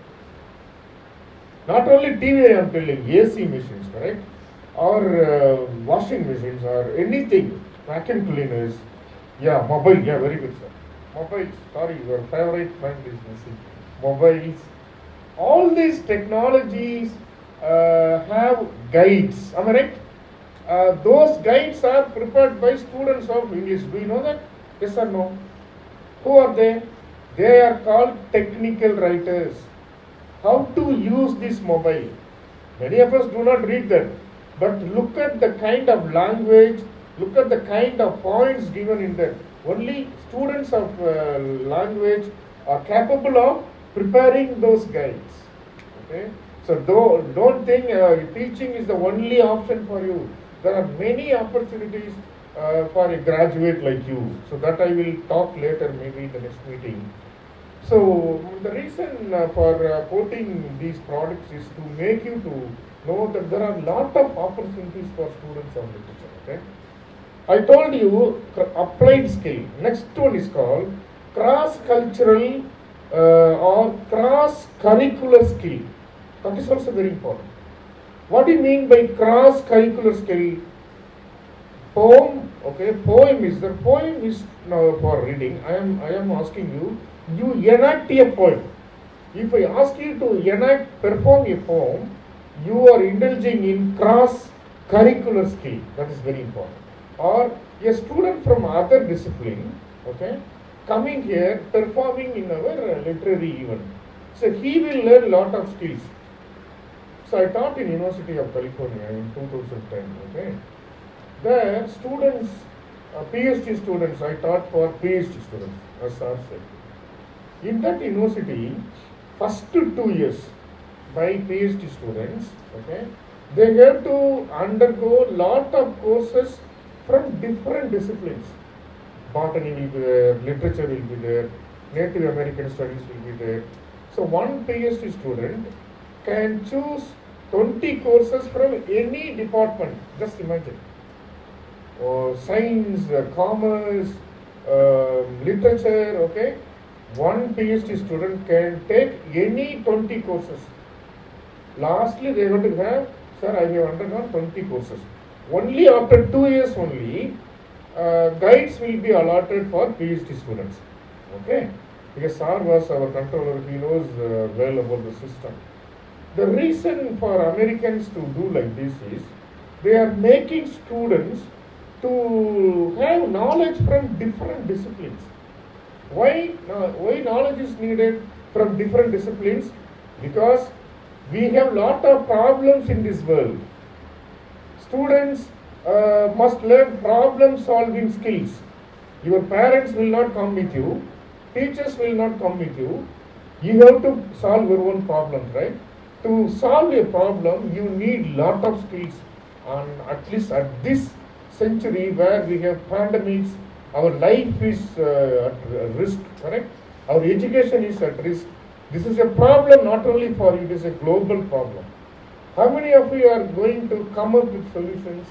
[SPEAKER 8] Not only TV I am telling, AC machines, correct? Or washing machines or anything, vacuum cleaners. Yeah, mobile, yeah, very good, sir. Mobiles, sorry, your favorite mind is missing. Mobiles. All these technologies have guides, am I right? Those guides are prepared by students of English. Do you know that? Yes or no? Who are they? They are called technical writers. How to use this mobile? Many of us do not read that. But look at the kind of language, look at the kind of points given in that. Only students of language are capable of preparing those guides. Okay? So don't think teaching is the only option for you. There are many opportunities for a graduate like you. So that I will talk later, maybe in the next meeting. So the reason for quoting these products is to make you to know that there are a lot of opportunities for students of literature. Okay? I told you applied skill. Next one is called cross-cultural or cross-curricular skill. That is also very important. What do you mean by cross-curricular skill? Poem, okay, poem is now for reading. I am asking you, you enact a poem. If I ask you to perform a poem, you are indulging in cross-curricular skill. That is very important. Or a student from other discipline, okay, coming here, performing in our literary event. So he will learn a lot of skills. So I taught in University of California in 2010, okay. There students, PhD students, I taught for PhD students, as sir said. In that university, first 2 years, by PhD students, okay, they have to undergo lot of courses from different disciplines. Botany will be there, literature will be there, Native American studies will be there. So one PhD student can choose 20 courses from any department. Just imagine. Science, commerce, literature, okay. One PhD student can take any 20 courses. Lastly, they have to have, sir, I have undergone 20 courses. Only after 2 years only, guides will be allotted for PhD students. Okay. Because sir was our controller, he knows well about the system. The reason for Americans to do like this is, they are making students to have knowledge from different disciplines. Why knowledge is needed from different disciplines? Because we have lot of problems in this world. Students must learn problem solving skills. Your parents will not come with you, teachers will not come with you. You have to solve your own problems, right? To solve a problem, you need lot of skills. And at least at this century where we have pandemics, our life is at risk, correct? Our education is at risk. This is a problem not only for you, it is a global problem. How many of you are going to come up with solutions?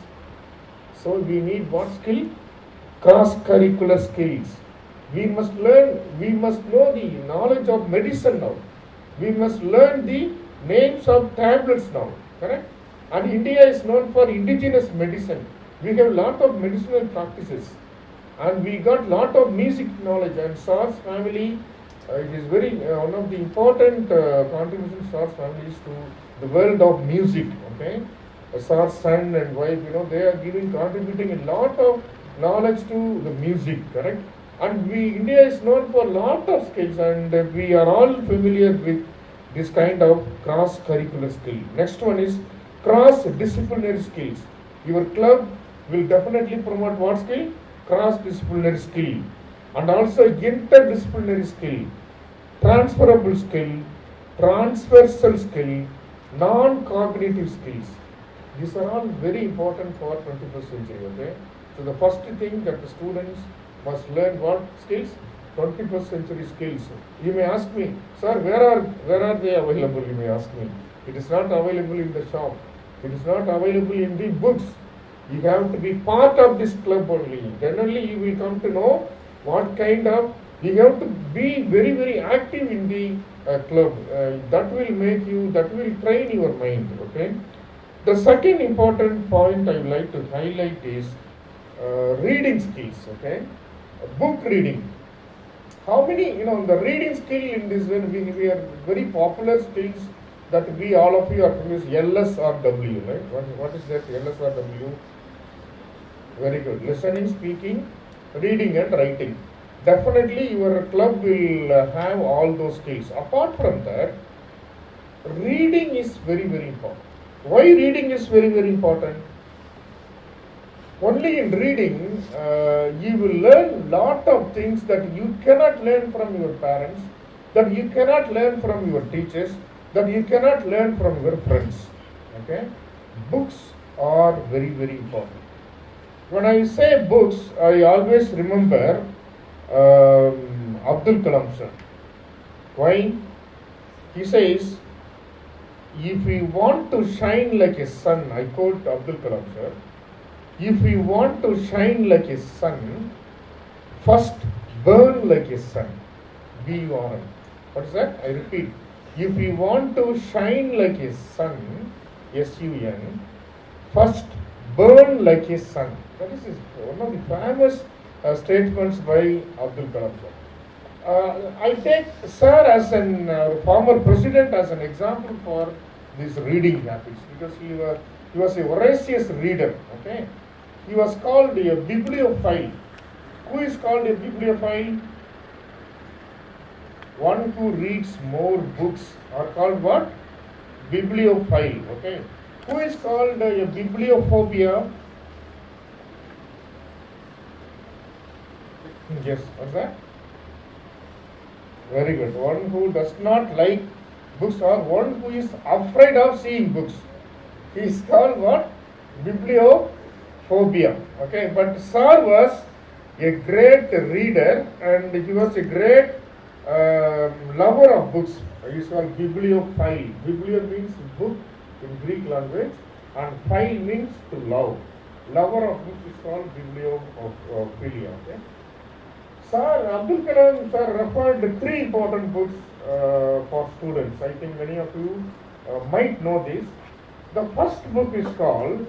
[SPEAKER 8] So we need what skill? Cross-curricular skills. We must learn, we must know the knowledge of medicine now. We must learn the names of tablets now, correct? And India is known for indigenous medicine. We have lot of medicinal practices. And we got lot of music knowledge, and SARS family, it is very, one of the important contributions SARS family is to the world of music, okay? SARS son and wife, they are contributing a lot of knowledge to the music, correct? And India is known for lot of skills, and we are all familiar with this kind of cross-curricular skill. Next one is cross-disciplinary skills. Your club will definitely promote what skill? Cross-disciplinary skill. And also interdisciplinary skill, transferable skill, transversal skill, non-cognitive skills. These are all very important for 21st century, okay? So the first thing that the students must learn what skills? 21st century skills. You may ask me, sir, where are they available? You may ask me. It is not available in the shop. It is not available in the books. You have to be part of this club only. Then only you will come to know what kind of, you have to be very, very active in the club. That will make you, that will train your mind, okay? The second important point I would like to highlight is reading skills, okay? Book reading. How many, the reading skill in this one, we are very popular skills that we, all of you are familiar, LSRW, right? What is that, LSRW? Very good. Listening, speaking, reading and writing. Definitely your club will have all those skills. Apart from that, reading is very, very important. Why reading is very, very important? Only in reading, you will learn lot of things that you cannot learn from your parents, that you cannot learn from your teachers, that you cannot learn from your friends. Okay? Books are very, very important. When I say books, I always remember Abdul Kalam sir. Why? He says, if we want to shine like a sun, I quote Abdul Kalam sir, if we want to shine like a sun, first burn like a sun. B-U-R-N. What is that? I repeat. If we want to shine like a sun, S-U-N, first burn like a sun. That is one of the famous statements by Abdul Kalam sir. I take sir as an former president as an example for these reading habits, because he was a voracious reader. Okay, he was called a bibliophile. Who is called a bibliophile? One who reads more books are called what? Bibliophile. Okay. Who is called a bibliophobia? Yes, what's that? Very good. One who does not like books, or one who is afraid of seeing books. He is called what? Bibliophobia. Okay, but Sir was a great reader and he was a great lover of books. He is called bibliophile. Biblio means book in Greek language, and phile means to love. Lover of books is called bibliophilia. Okay. Sir Abdul Kalam sir referred to 3 important books for students. I think many of you might know this. The first book is called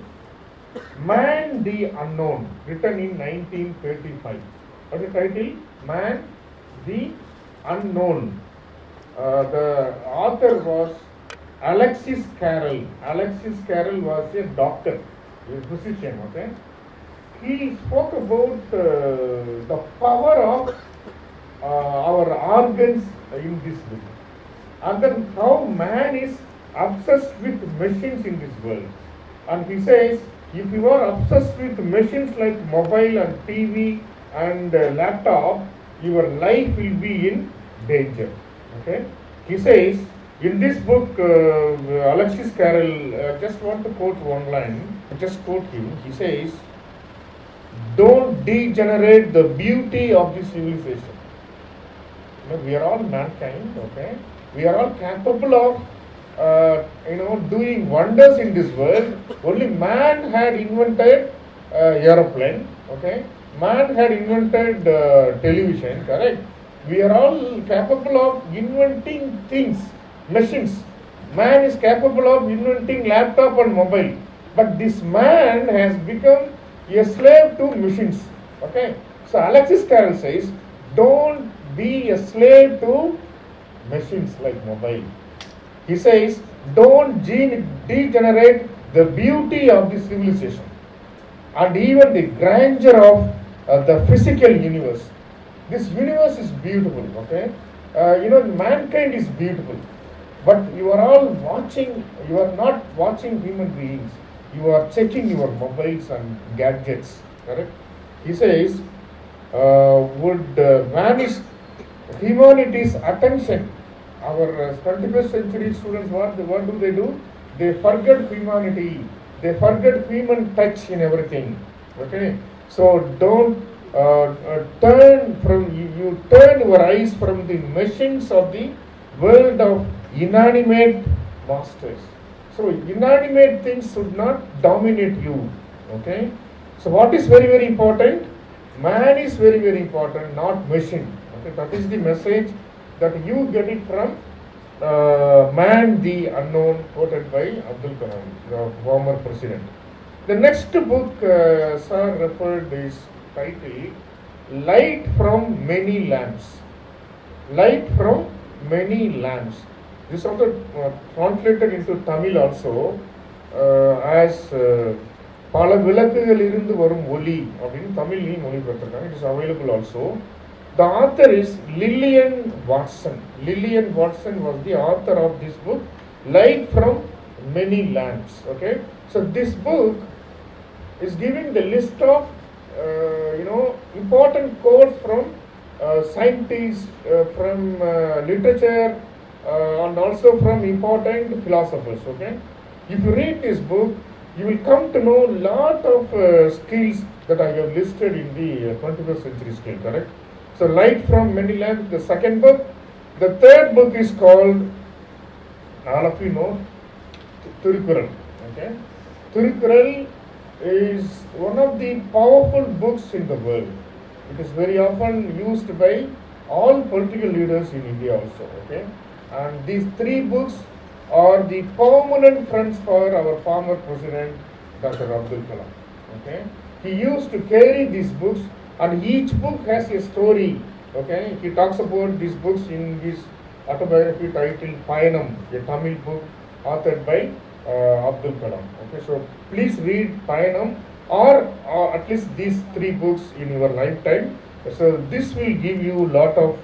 [SPEAKER 8] Man the Unknown, written in 1935. What is the title? Man the Unknown. The author was Alexis Carrel. Alexis Carrel was a doctor, a physician. Okay, he spoke about the power of our organs in this book, and then how man is obsessed with machines in this world. And he says, if you are obsessed with machines like mobile and TV and laptop, your life will be in danger. Okay, he says in this book, Alexis Carrel, just want to quote one line. Just quote him. He says, "Don't degenerate the beauty of this civilization." You know, we are all mankind. Okay, we are all capable of doing wonders in this world. Only man had invented aeroplane. Okay, man had invented television. Correct. We are all capable of inventing things, machines. Man is capable of inventing laptop and mobile, but this man has become a slave to machines. Okay, so Alexis Carrel says, don't be a slave to machines like mobile. He says, don't degenerate the beauty of this civilization and even the grandeur of the physical universe. This universe is beautiful, okay? Mankind is beautiful. But you are all watching, you are not watching human beings. You are checking your mobiles and gadgets, correct? He says, would vanish humanity's attention. Our 21st century students, what do they do? They forget humanity. They forget human touch in everything. Okay, so don't turn your eyes from the machines of the world of inanimate masters. So inanimate things should not dominate you. Okay, so what is very, very important? Man is very, very important, not machine. Okay, that is the message that you get it from Man the Unknown, quoted by Abdul Kalam, the former president. The next book sir referred is titled Light from Many Lamps. Light from Many Lamps. This is also translated into Tamil also as பல விளக்குகள் இருந்து வரும் ஒளி அப்படின்னு தமிழ்லையும் மொழிபெயர்த்திருக்காங்க. It is available also. The author is Lillian Watson. Lillian Watson was the author of this book, Light from Many Lamps. Okay, so this book is giving the list of important quotes from scientists, from literature, and also from important philosophers. Okay, if you read this book, you will come to know a lot of skills that I have listed in the 21st century skill. Correct. So, Light from Many Lamps, the second book. The third book is called, all of you know, Thirukkural. Okay, Thirukkural is one of the powerful books in the world. It is very often used by all political leaders in India also. Okay, and these 3 books are the permanent friends for our former president, Dr. Abdul Kalam. Okay, he used to carry these books, and each book has a story. Okay, he talks about these books in his autobiography titled Payanam, a Tamil book authored by Abdul Kalam. Okay, so please read Payanam or at least these 3 books in your lifetime. So this will give you a lot of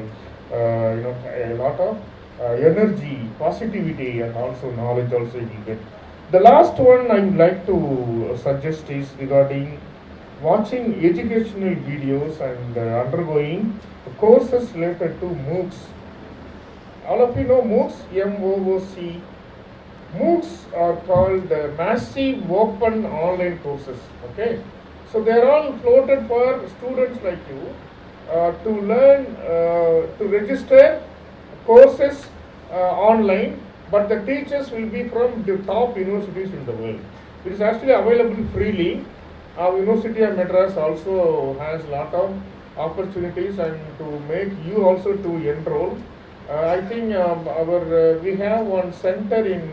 [SPEAKER 8] energy, positivity, and also knowledge also you will get. The last one I would like to suggest is regarding watching educational videos and undergoing courses related to MOOCs. all of you know MOOCs, MOOC. MOOCs are called massive open online courses. Okay, so they are all floated for students like you to learn, to register courses online, but the teachers will be from the top universities in the world. It is actually available freely. Our University of Madras also has a lot of opportunities and to make you also to enroll. I think we have one center in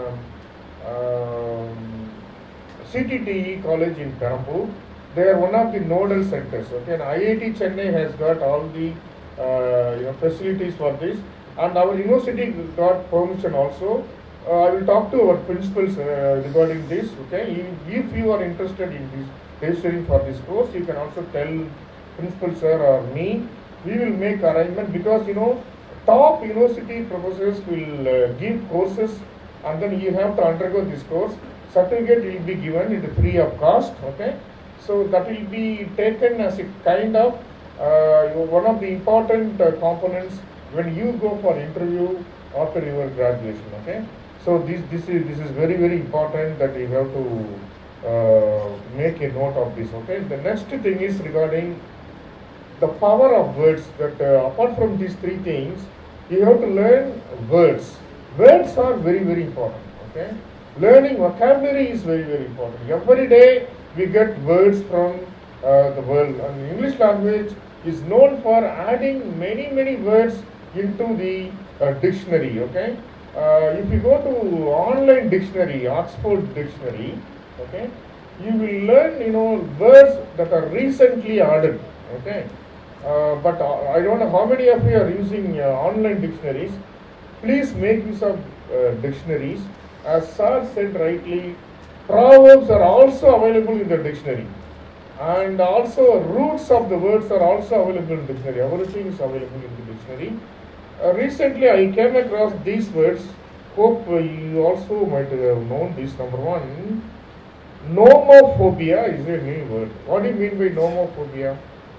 [SPEAKER 8] CTTE college in Perambur. They are one of the nodal centers. Okay, and IIT Chennai has got all the facilities for this, and our university got permission also. I will talk to our principals regarding this. Okay, if you are interested in this registering for this course, you can also tell principal sir or me. We will make arrangement, because top university professors will give courses, and then you have to undergo this course. Certificate will be given, it is free of cost. Okay, so that will be taken as a kind of one of the important components when you go for interview after your graduation. Okay, so this is very, very important that you have to make a note of this. Okay, the next thing is regarding the power of words. That apart from these three things, you have to learn words. Words are very, very important. Okay, learning vocabulary is very, very important. Every day we get words from the world, and English language is known for adding many, many words into the dictionary. Okay, if you go to online dictionary, Oxford Dictionary, okay, you will learn words that are recently added. Okay, but I don't know how many of you are using online dictionaries. Please make use of dictionaries. As Sir said rightly, proverbs are also available in the dictionary, and also roots of the words are also available in the dictionary. Everything is available in the dictionary. Recently I came across these words. Hope you also might have known this. Number one, nomophobia is a new word. What do you mean by nomophobia?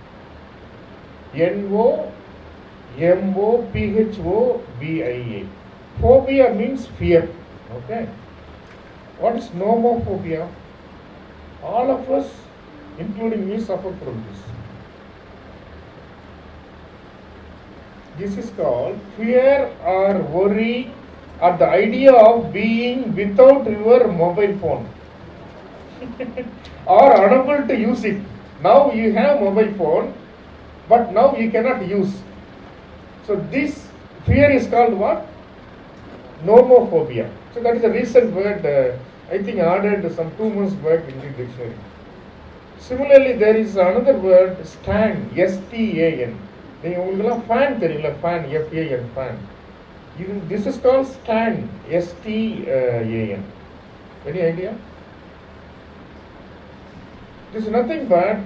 [SPEAKER 8] N-O-M-O-P-H-O-B-I-A. Phobia means fear. Okay. What is nomophobia? All of us, including me, suffer from this. This is called fear or worry at the idea of being without your mobile phone or unable to use it. Now you have mobile phone, but now you cannot use. So this fear is called what? Nomophobia. So that is a recent word, I think added some 2 months back in the dictionary. Similarly, there is another word, stan, S-T-A-N. Fan, fan, F-A-N, fan. This is called stan, S-T-A-N. Any idea? This is nothing but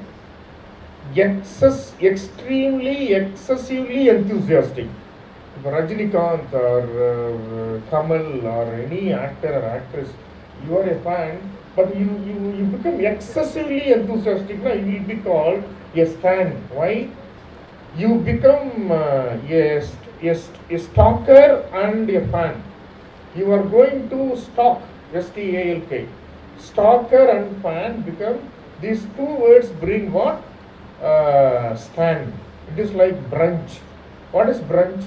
[SPEAKER 8] extremely, excessively enthusiastic. If Rajinikanth or Kamal or any actor or actress, you are a fan, but you become excessively enthusiastic, now you will be called a stan. Why? You become a stalker and a fan. You are going to stalk, S-T-A-L-K. Stalker and fan become, these two words bring what? Stan. It is like brunch. What is brunch?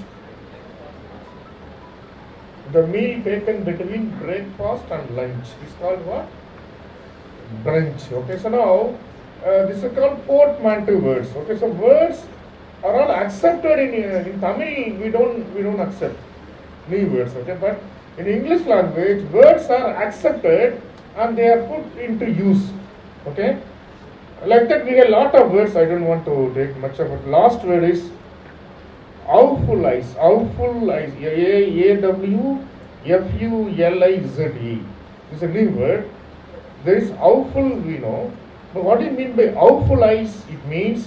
[SPEAKER 8] The meal taken between breakfast and lunch is called what? Brunch. Okay, so now this is called portmanteau words. Okay, so words are all accepted in Tamil. We don't accept new words. Okay, but in English language, words are accepted and they are put into use. Okay, like that we have a lot of words. I don't want to take much of it. Last word is awful eyes. Awful eyes. A-W-F-U-L-I-Z-E. This is a new word. There is awful, we know. But what do you mean by awful eyes? It means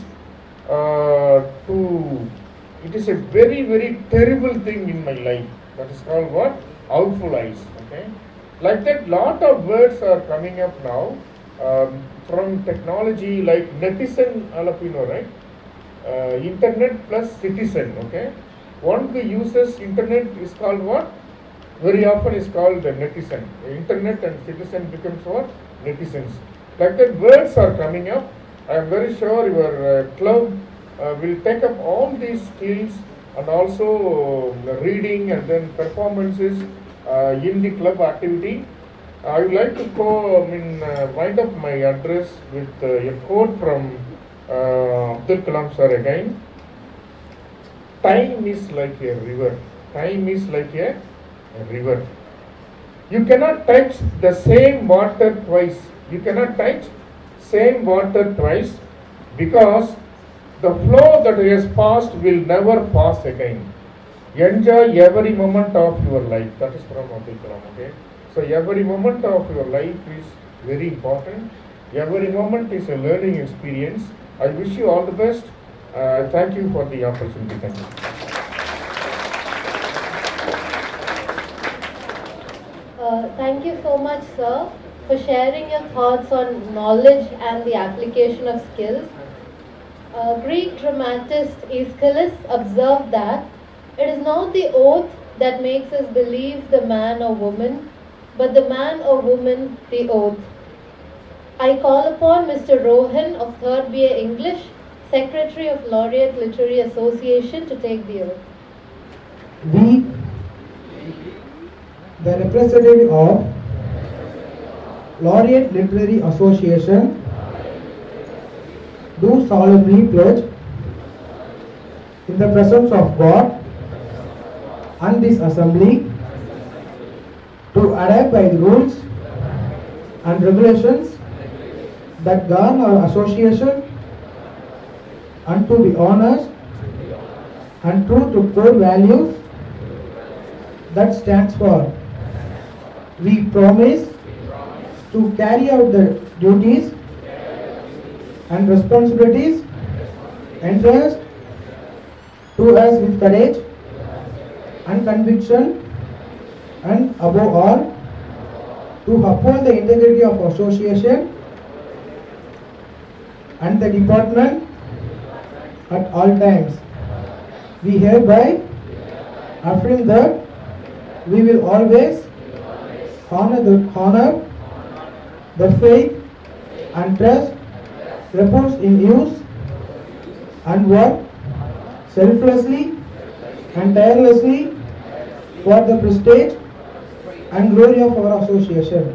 [SPEAKER 8] it is a very, very terrible thing in my life. That is called what? Awful eyes. Okay. Like that, lot of words are coming up now from technology, like netizen, all of you know, right? Internet plus citizen. Okay. one who uses internet is called what? Very often is called the netizen. Internet and citizen becomes what? Netizens. Like that, words are coming up. I am very sure your club will take up all these skills and also reading and then performances in the club activity. I would like to wind up my address with a quote from Abdul Kalam sir again. Time is like a river. Time is like a river. You cannot touch the same water twice. You cannot touch same water twice because the flow that has passed will never pass again. Enjoy every moment of your life. That is from Abdul Kalam. Okay. So every moment of your life is very important. Every moment is a learning experience. I wish you all the best. Thank you for the opportunity. Thank you.
[SPEAKER 1] Thank you so much, sir, for sharing your thoughts on knowledge and the application of skills. Greek dramatist Aeschylus observed that it is not the oath that makes us believe the man or woman, but the man or woman the oath. I call upon Mr. Rohan of 3rd BA English, Secretary of Laureate Literary Association, to take the oath.
[SPEAKER 4] We, the representative of Laureate Literary Association, do solemnly pledge in the presence of God and this assembly to adhere by the rules and regulations that govern our association and to be honest and true to core values that stands for. We promise to carry out the duties and responsibilities entrusted to us with courage and conviction, and above all, to uphold the integrity of association and the department at all times. We hereby affirm that we will always honor the faith and trust reposed in use and work selflessly and tirelessly for the prestige and glory of our association.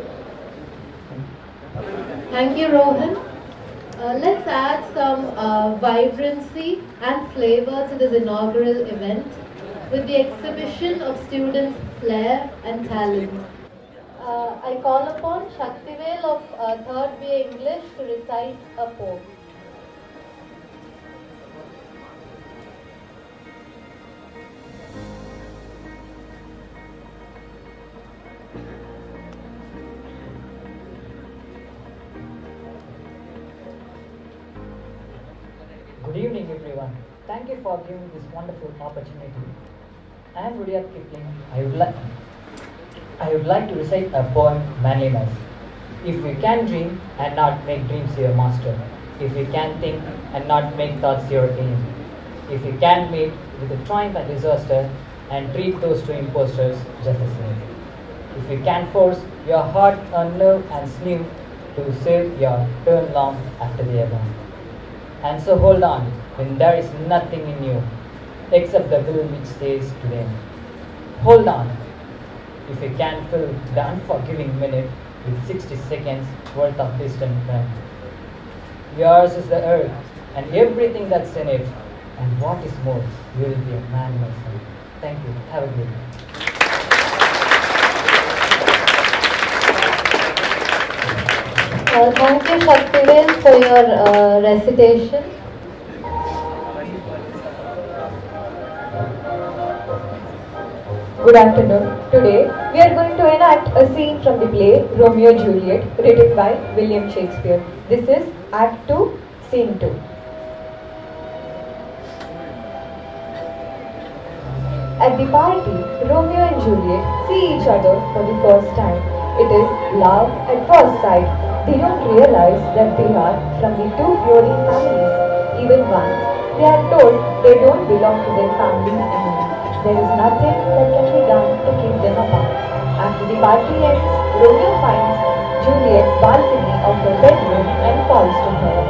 [SPEAKER 1] Thank you, Rohan. Let's add some vibrancy and flavor to this inaugural event with the exhibition of students' flair and talent. I call upon Shaktivel of 3rd BA English to recite a poem.
[SPEAKER 9] Good evening, everyone. Thank you for giving this wonderful opportunity. I am Rudyard Kipling. I would like to recite a poem, Manliness. If we can dream and not make dreams your master, if we can think and not make thoughts your aim, if we can meet with the triumph and disaster and treat those two impostors just the same, if we can force your heart on nerve and sleeve to save your turn long after they are gone. And so hold on when there is nothing in you except the will which says to them, hold on. If you can fill the unforgiving minute with 60 seconds worth of distant friend. Yours is the earth and everything that's in it, and what is more, you will be a man myself. Thank you. Have a good day.
[SPEAKER 1] Thank you, Shaktivel, for your recitation.
[SPEAKER 10] Good afternoon. Today, we are going to enact a scene from the play Romeo and Juliet, written by William Shakespeare. This is Act 2, Scene 2. At the party, Romeo and Juliet see each other for the first time. It is love at first sight. They don't realize that they are from the two feuding families. Even once, They are told they don't belong to their families anymore. There is nothing that can be done to keep them apart. After the party ends, Romeo finds Juliet's balcony of her bedroom and calls to her.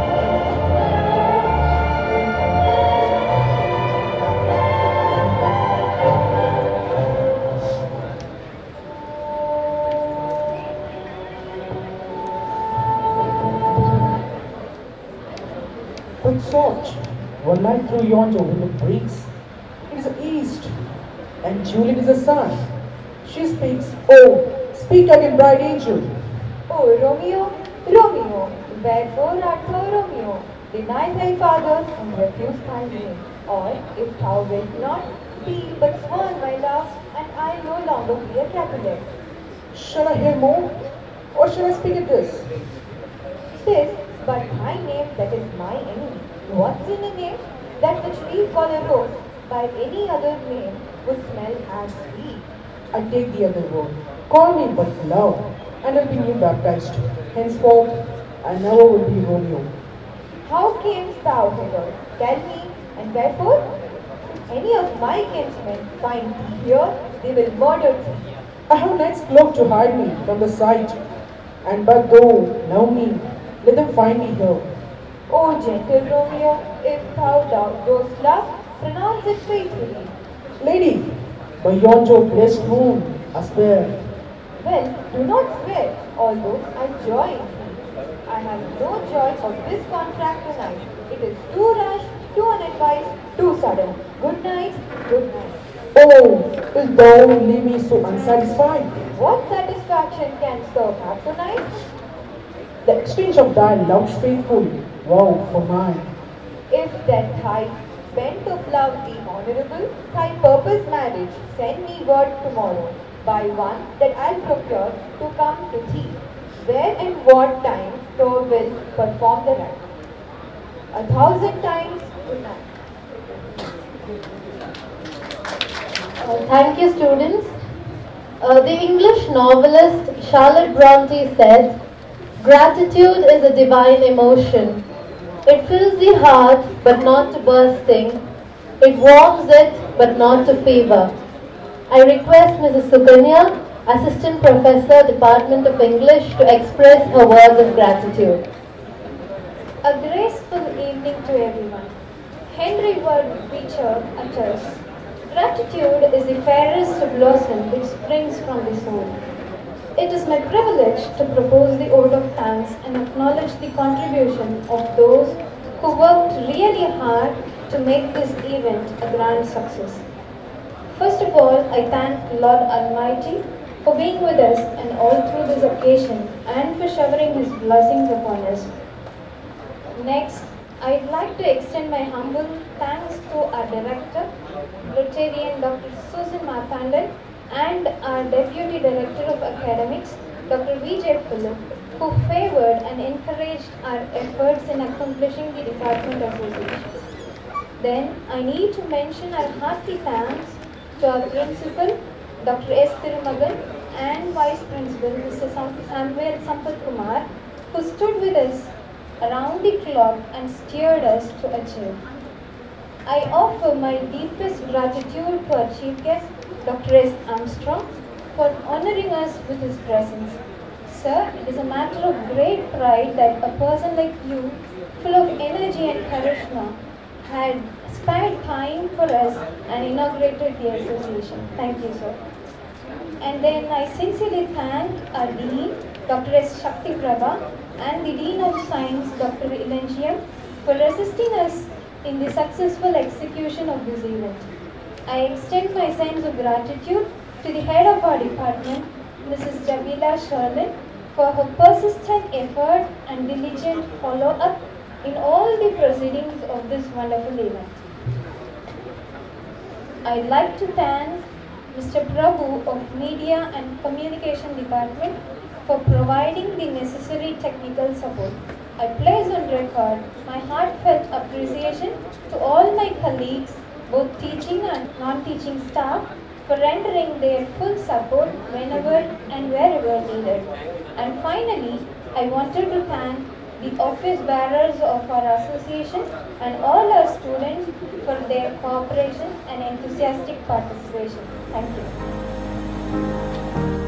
[SPEAKER 11] But such, one night through yonder window breaks. It is the east, and Juliet is the sun. She speaks, oh, speak again, bright angel.
[SPEAKER 10] Oh, Romeo, Romeo, wherefore art thou Romeo? Deny thy father and refuse thy name. Or, if thou wilt not, be but sworn my love, and I no longer be a Capulet.
[SPEAKER 11] Shall I hear more, or shall I speak at this?
[SPEAKER 10] This, but thy name that is my enemy. What's in a name? That which we call a rose, by any other name would smell as sweet.
[SPEAKER 11] I take the other word. Call me but love, and I'll be new baptized. Henceforth, I never will be Romeo.
[SPEAKER 10] How camest thou hither? Tell me, and wherefore? If any of my kinsmen find thee here, they will murder thee.
[SPEAKER 11] I have a night's cloak to hide me from the sight, and but thou love me, let them find me here.
[SPEAKER 10] O gentle Romeo, if thou dost love, pronounce it faithfully.
[SPEAKER 11] Lady, by yonder blessed moon, I swear.
[SPEAKER 10] Well, do not swear, although I joy in thee. I have no joy of this contract tonight. It is too rash, too unadvised, too sudden. Good night, good night.
[SPEAKER 11] Oh, will thou leave me so unsatisfied?
[SPEAKER 10] What satisfaction canst thou have tonight?
[SPEAKER 11] The exchange of thy love's faithful vow for mine.
[SPEAKER 10] If that thy bent of love be honorable, thy purpose marriage, send me word tomorrow by one that I'll procure to come to thee. Where and what time thou wilt perform the rite. 1,000 times good night.
[SPEAKER 1] Thank you, students. The English novelist Charlotte Bronte said, "Gratitude is a divine emotion. It fills the heart, but not to bursting. It warms it, but not to fever." I request Mrs. Sukanya, Assistant Professor, Department of English, to express her words of gratitude.
[SPEAKER 12] A graceful evening to everyone. Henry Ward Beecher utters, "Gratitude is the fairest blossom which springs from the soul." It is my privilege to propose the vote of thanks and acknowledge the contribution of those who worked really hard to make this event a grand success. First of all, I thank Lord Almighty for being with us and all through this occasion and for showering His blessings upon us. Next, I'd like to extend my humble thanks to our Director, Rotarian Dr. Susan Martandan, and our Deputy Director of Academics, Dr. Vijay Philip, who favored and encouraged our efforts in accomplishing the Department Association. Then, I need to mention our hearty thanks to our Principal, Dr. S. Thirumagan, and Vice Principal, Mr. Samuel Sampath Kumar, who stood with us around the clock and steered us to achieve. I offer my deepest gratitude to our Chief Guest, Dr. S. Armstrong, for honoring us with his presence. Sir, it is a matter of great pride that a person like you, full of energy and charisma, had spared time for us and inaugurated the association. Thank you, sir. And then I sincerely thank our Dean, Dr. S. Shakti Prabha, and the Dean of Science, Dr. Ilanjiam, for assisting us in the successful execution of this event. I extend my sense of gratitude to the head of our department, Mrs. Jamila Sherlin, for her persistent effort and diligent follow-up in all the proceedings of this wonderful event. I'd like to thank Mr. Prabhu of Media and Communication Department for providing the necessary technical support. I place on record my heartfelt appreciation to all my colleagues, both teaching and non-teaching staff, for rendering their full support whenever and wherever needed. And finally, I wanted to thank the office bearers of our association, and all our students for their cooperation and enthusiastic participation. Thank you.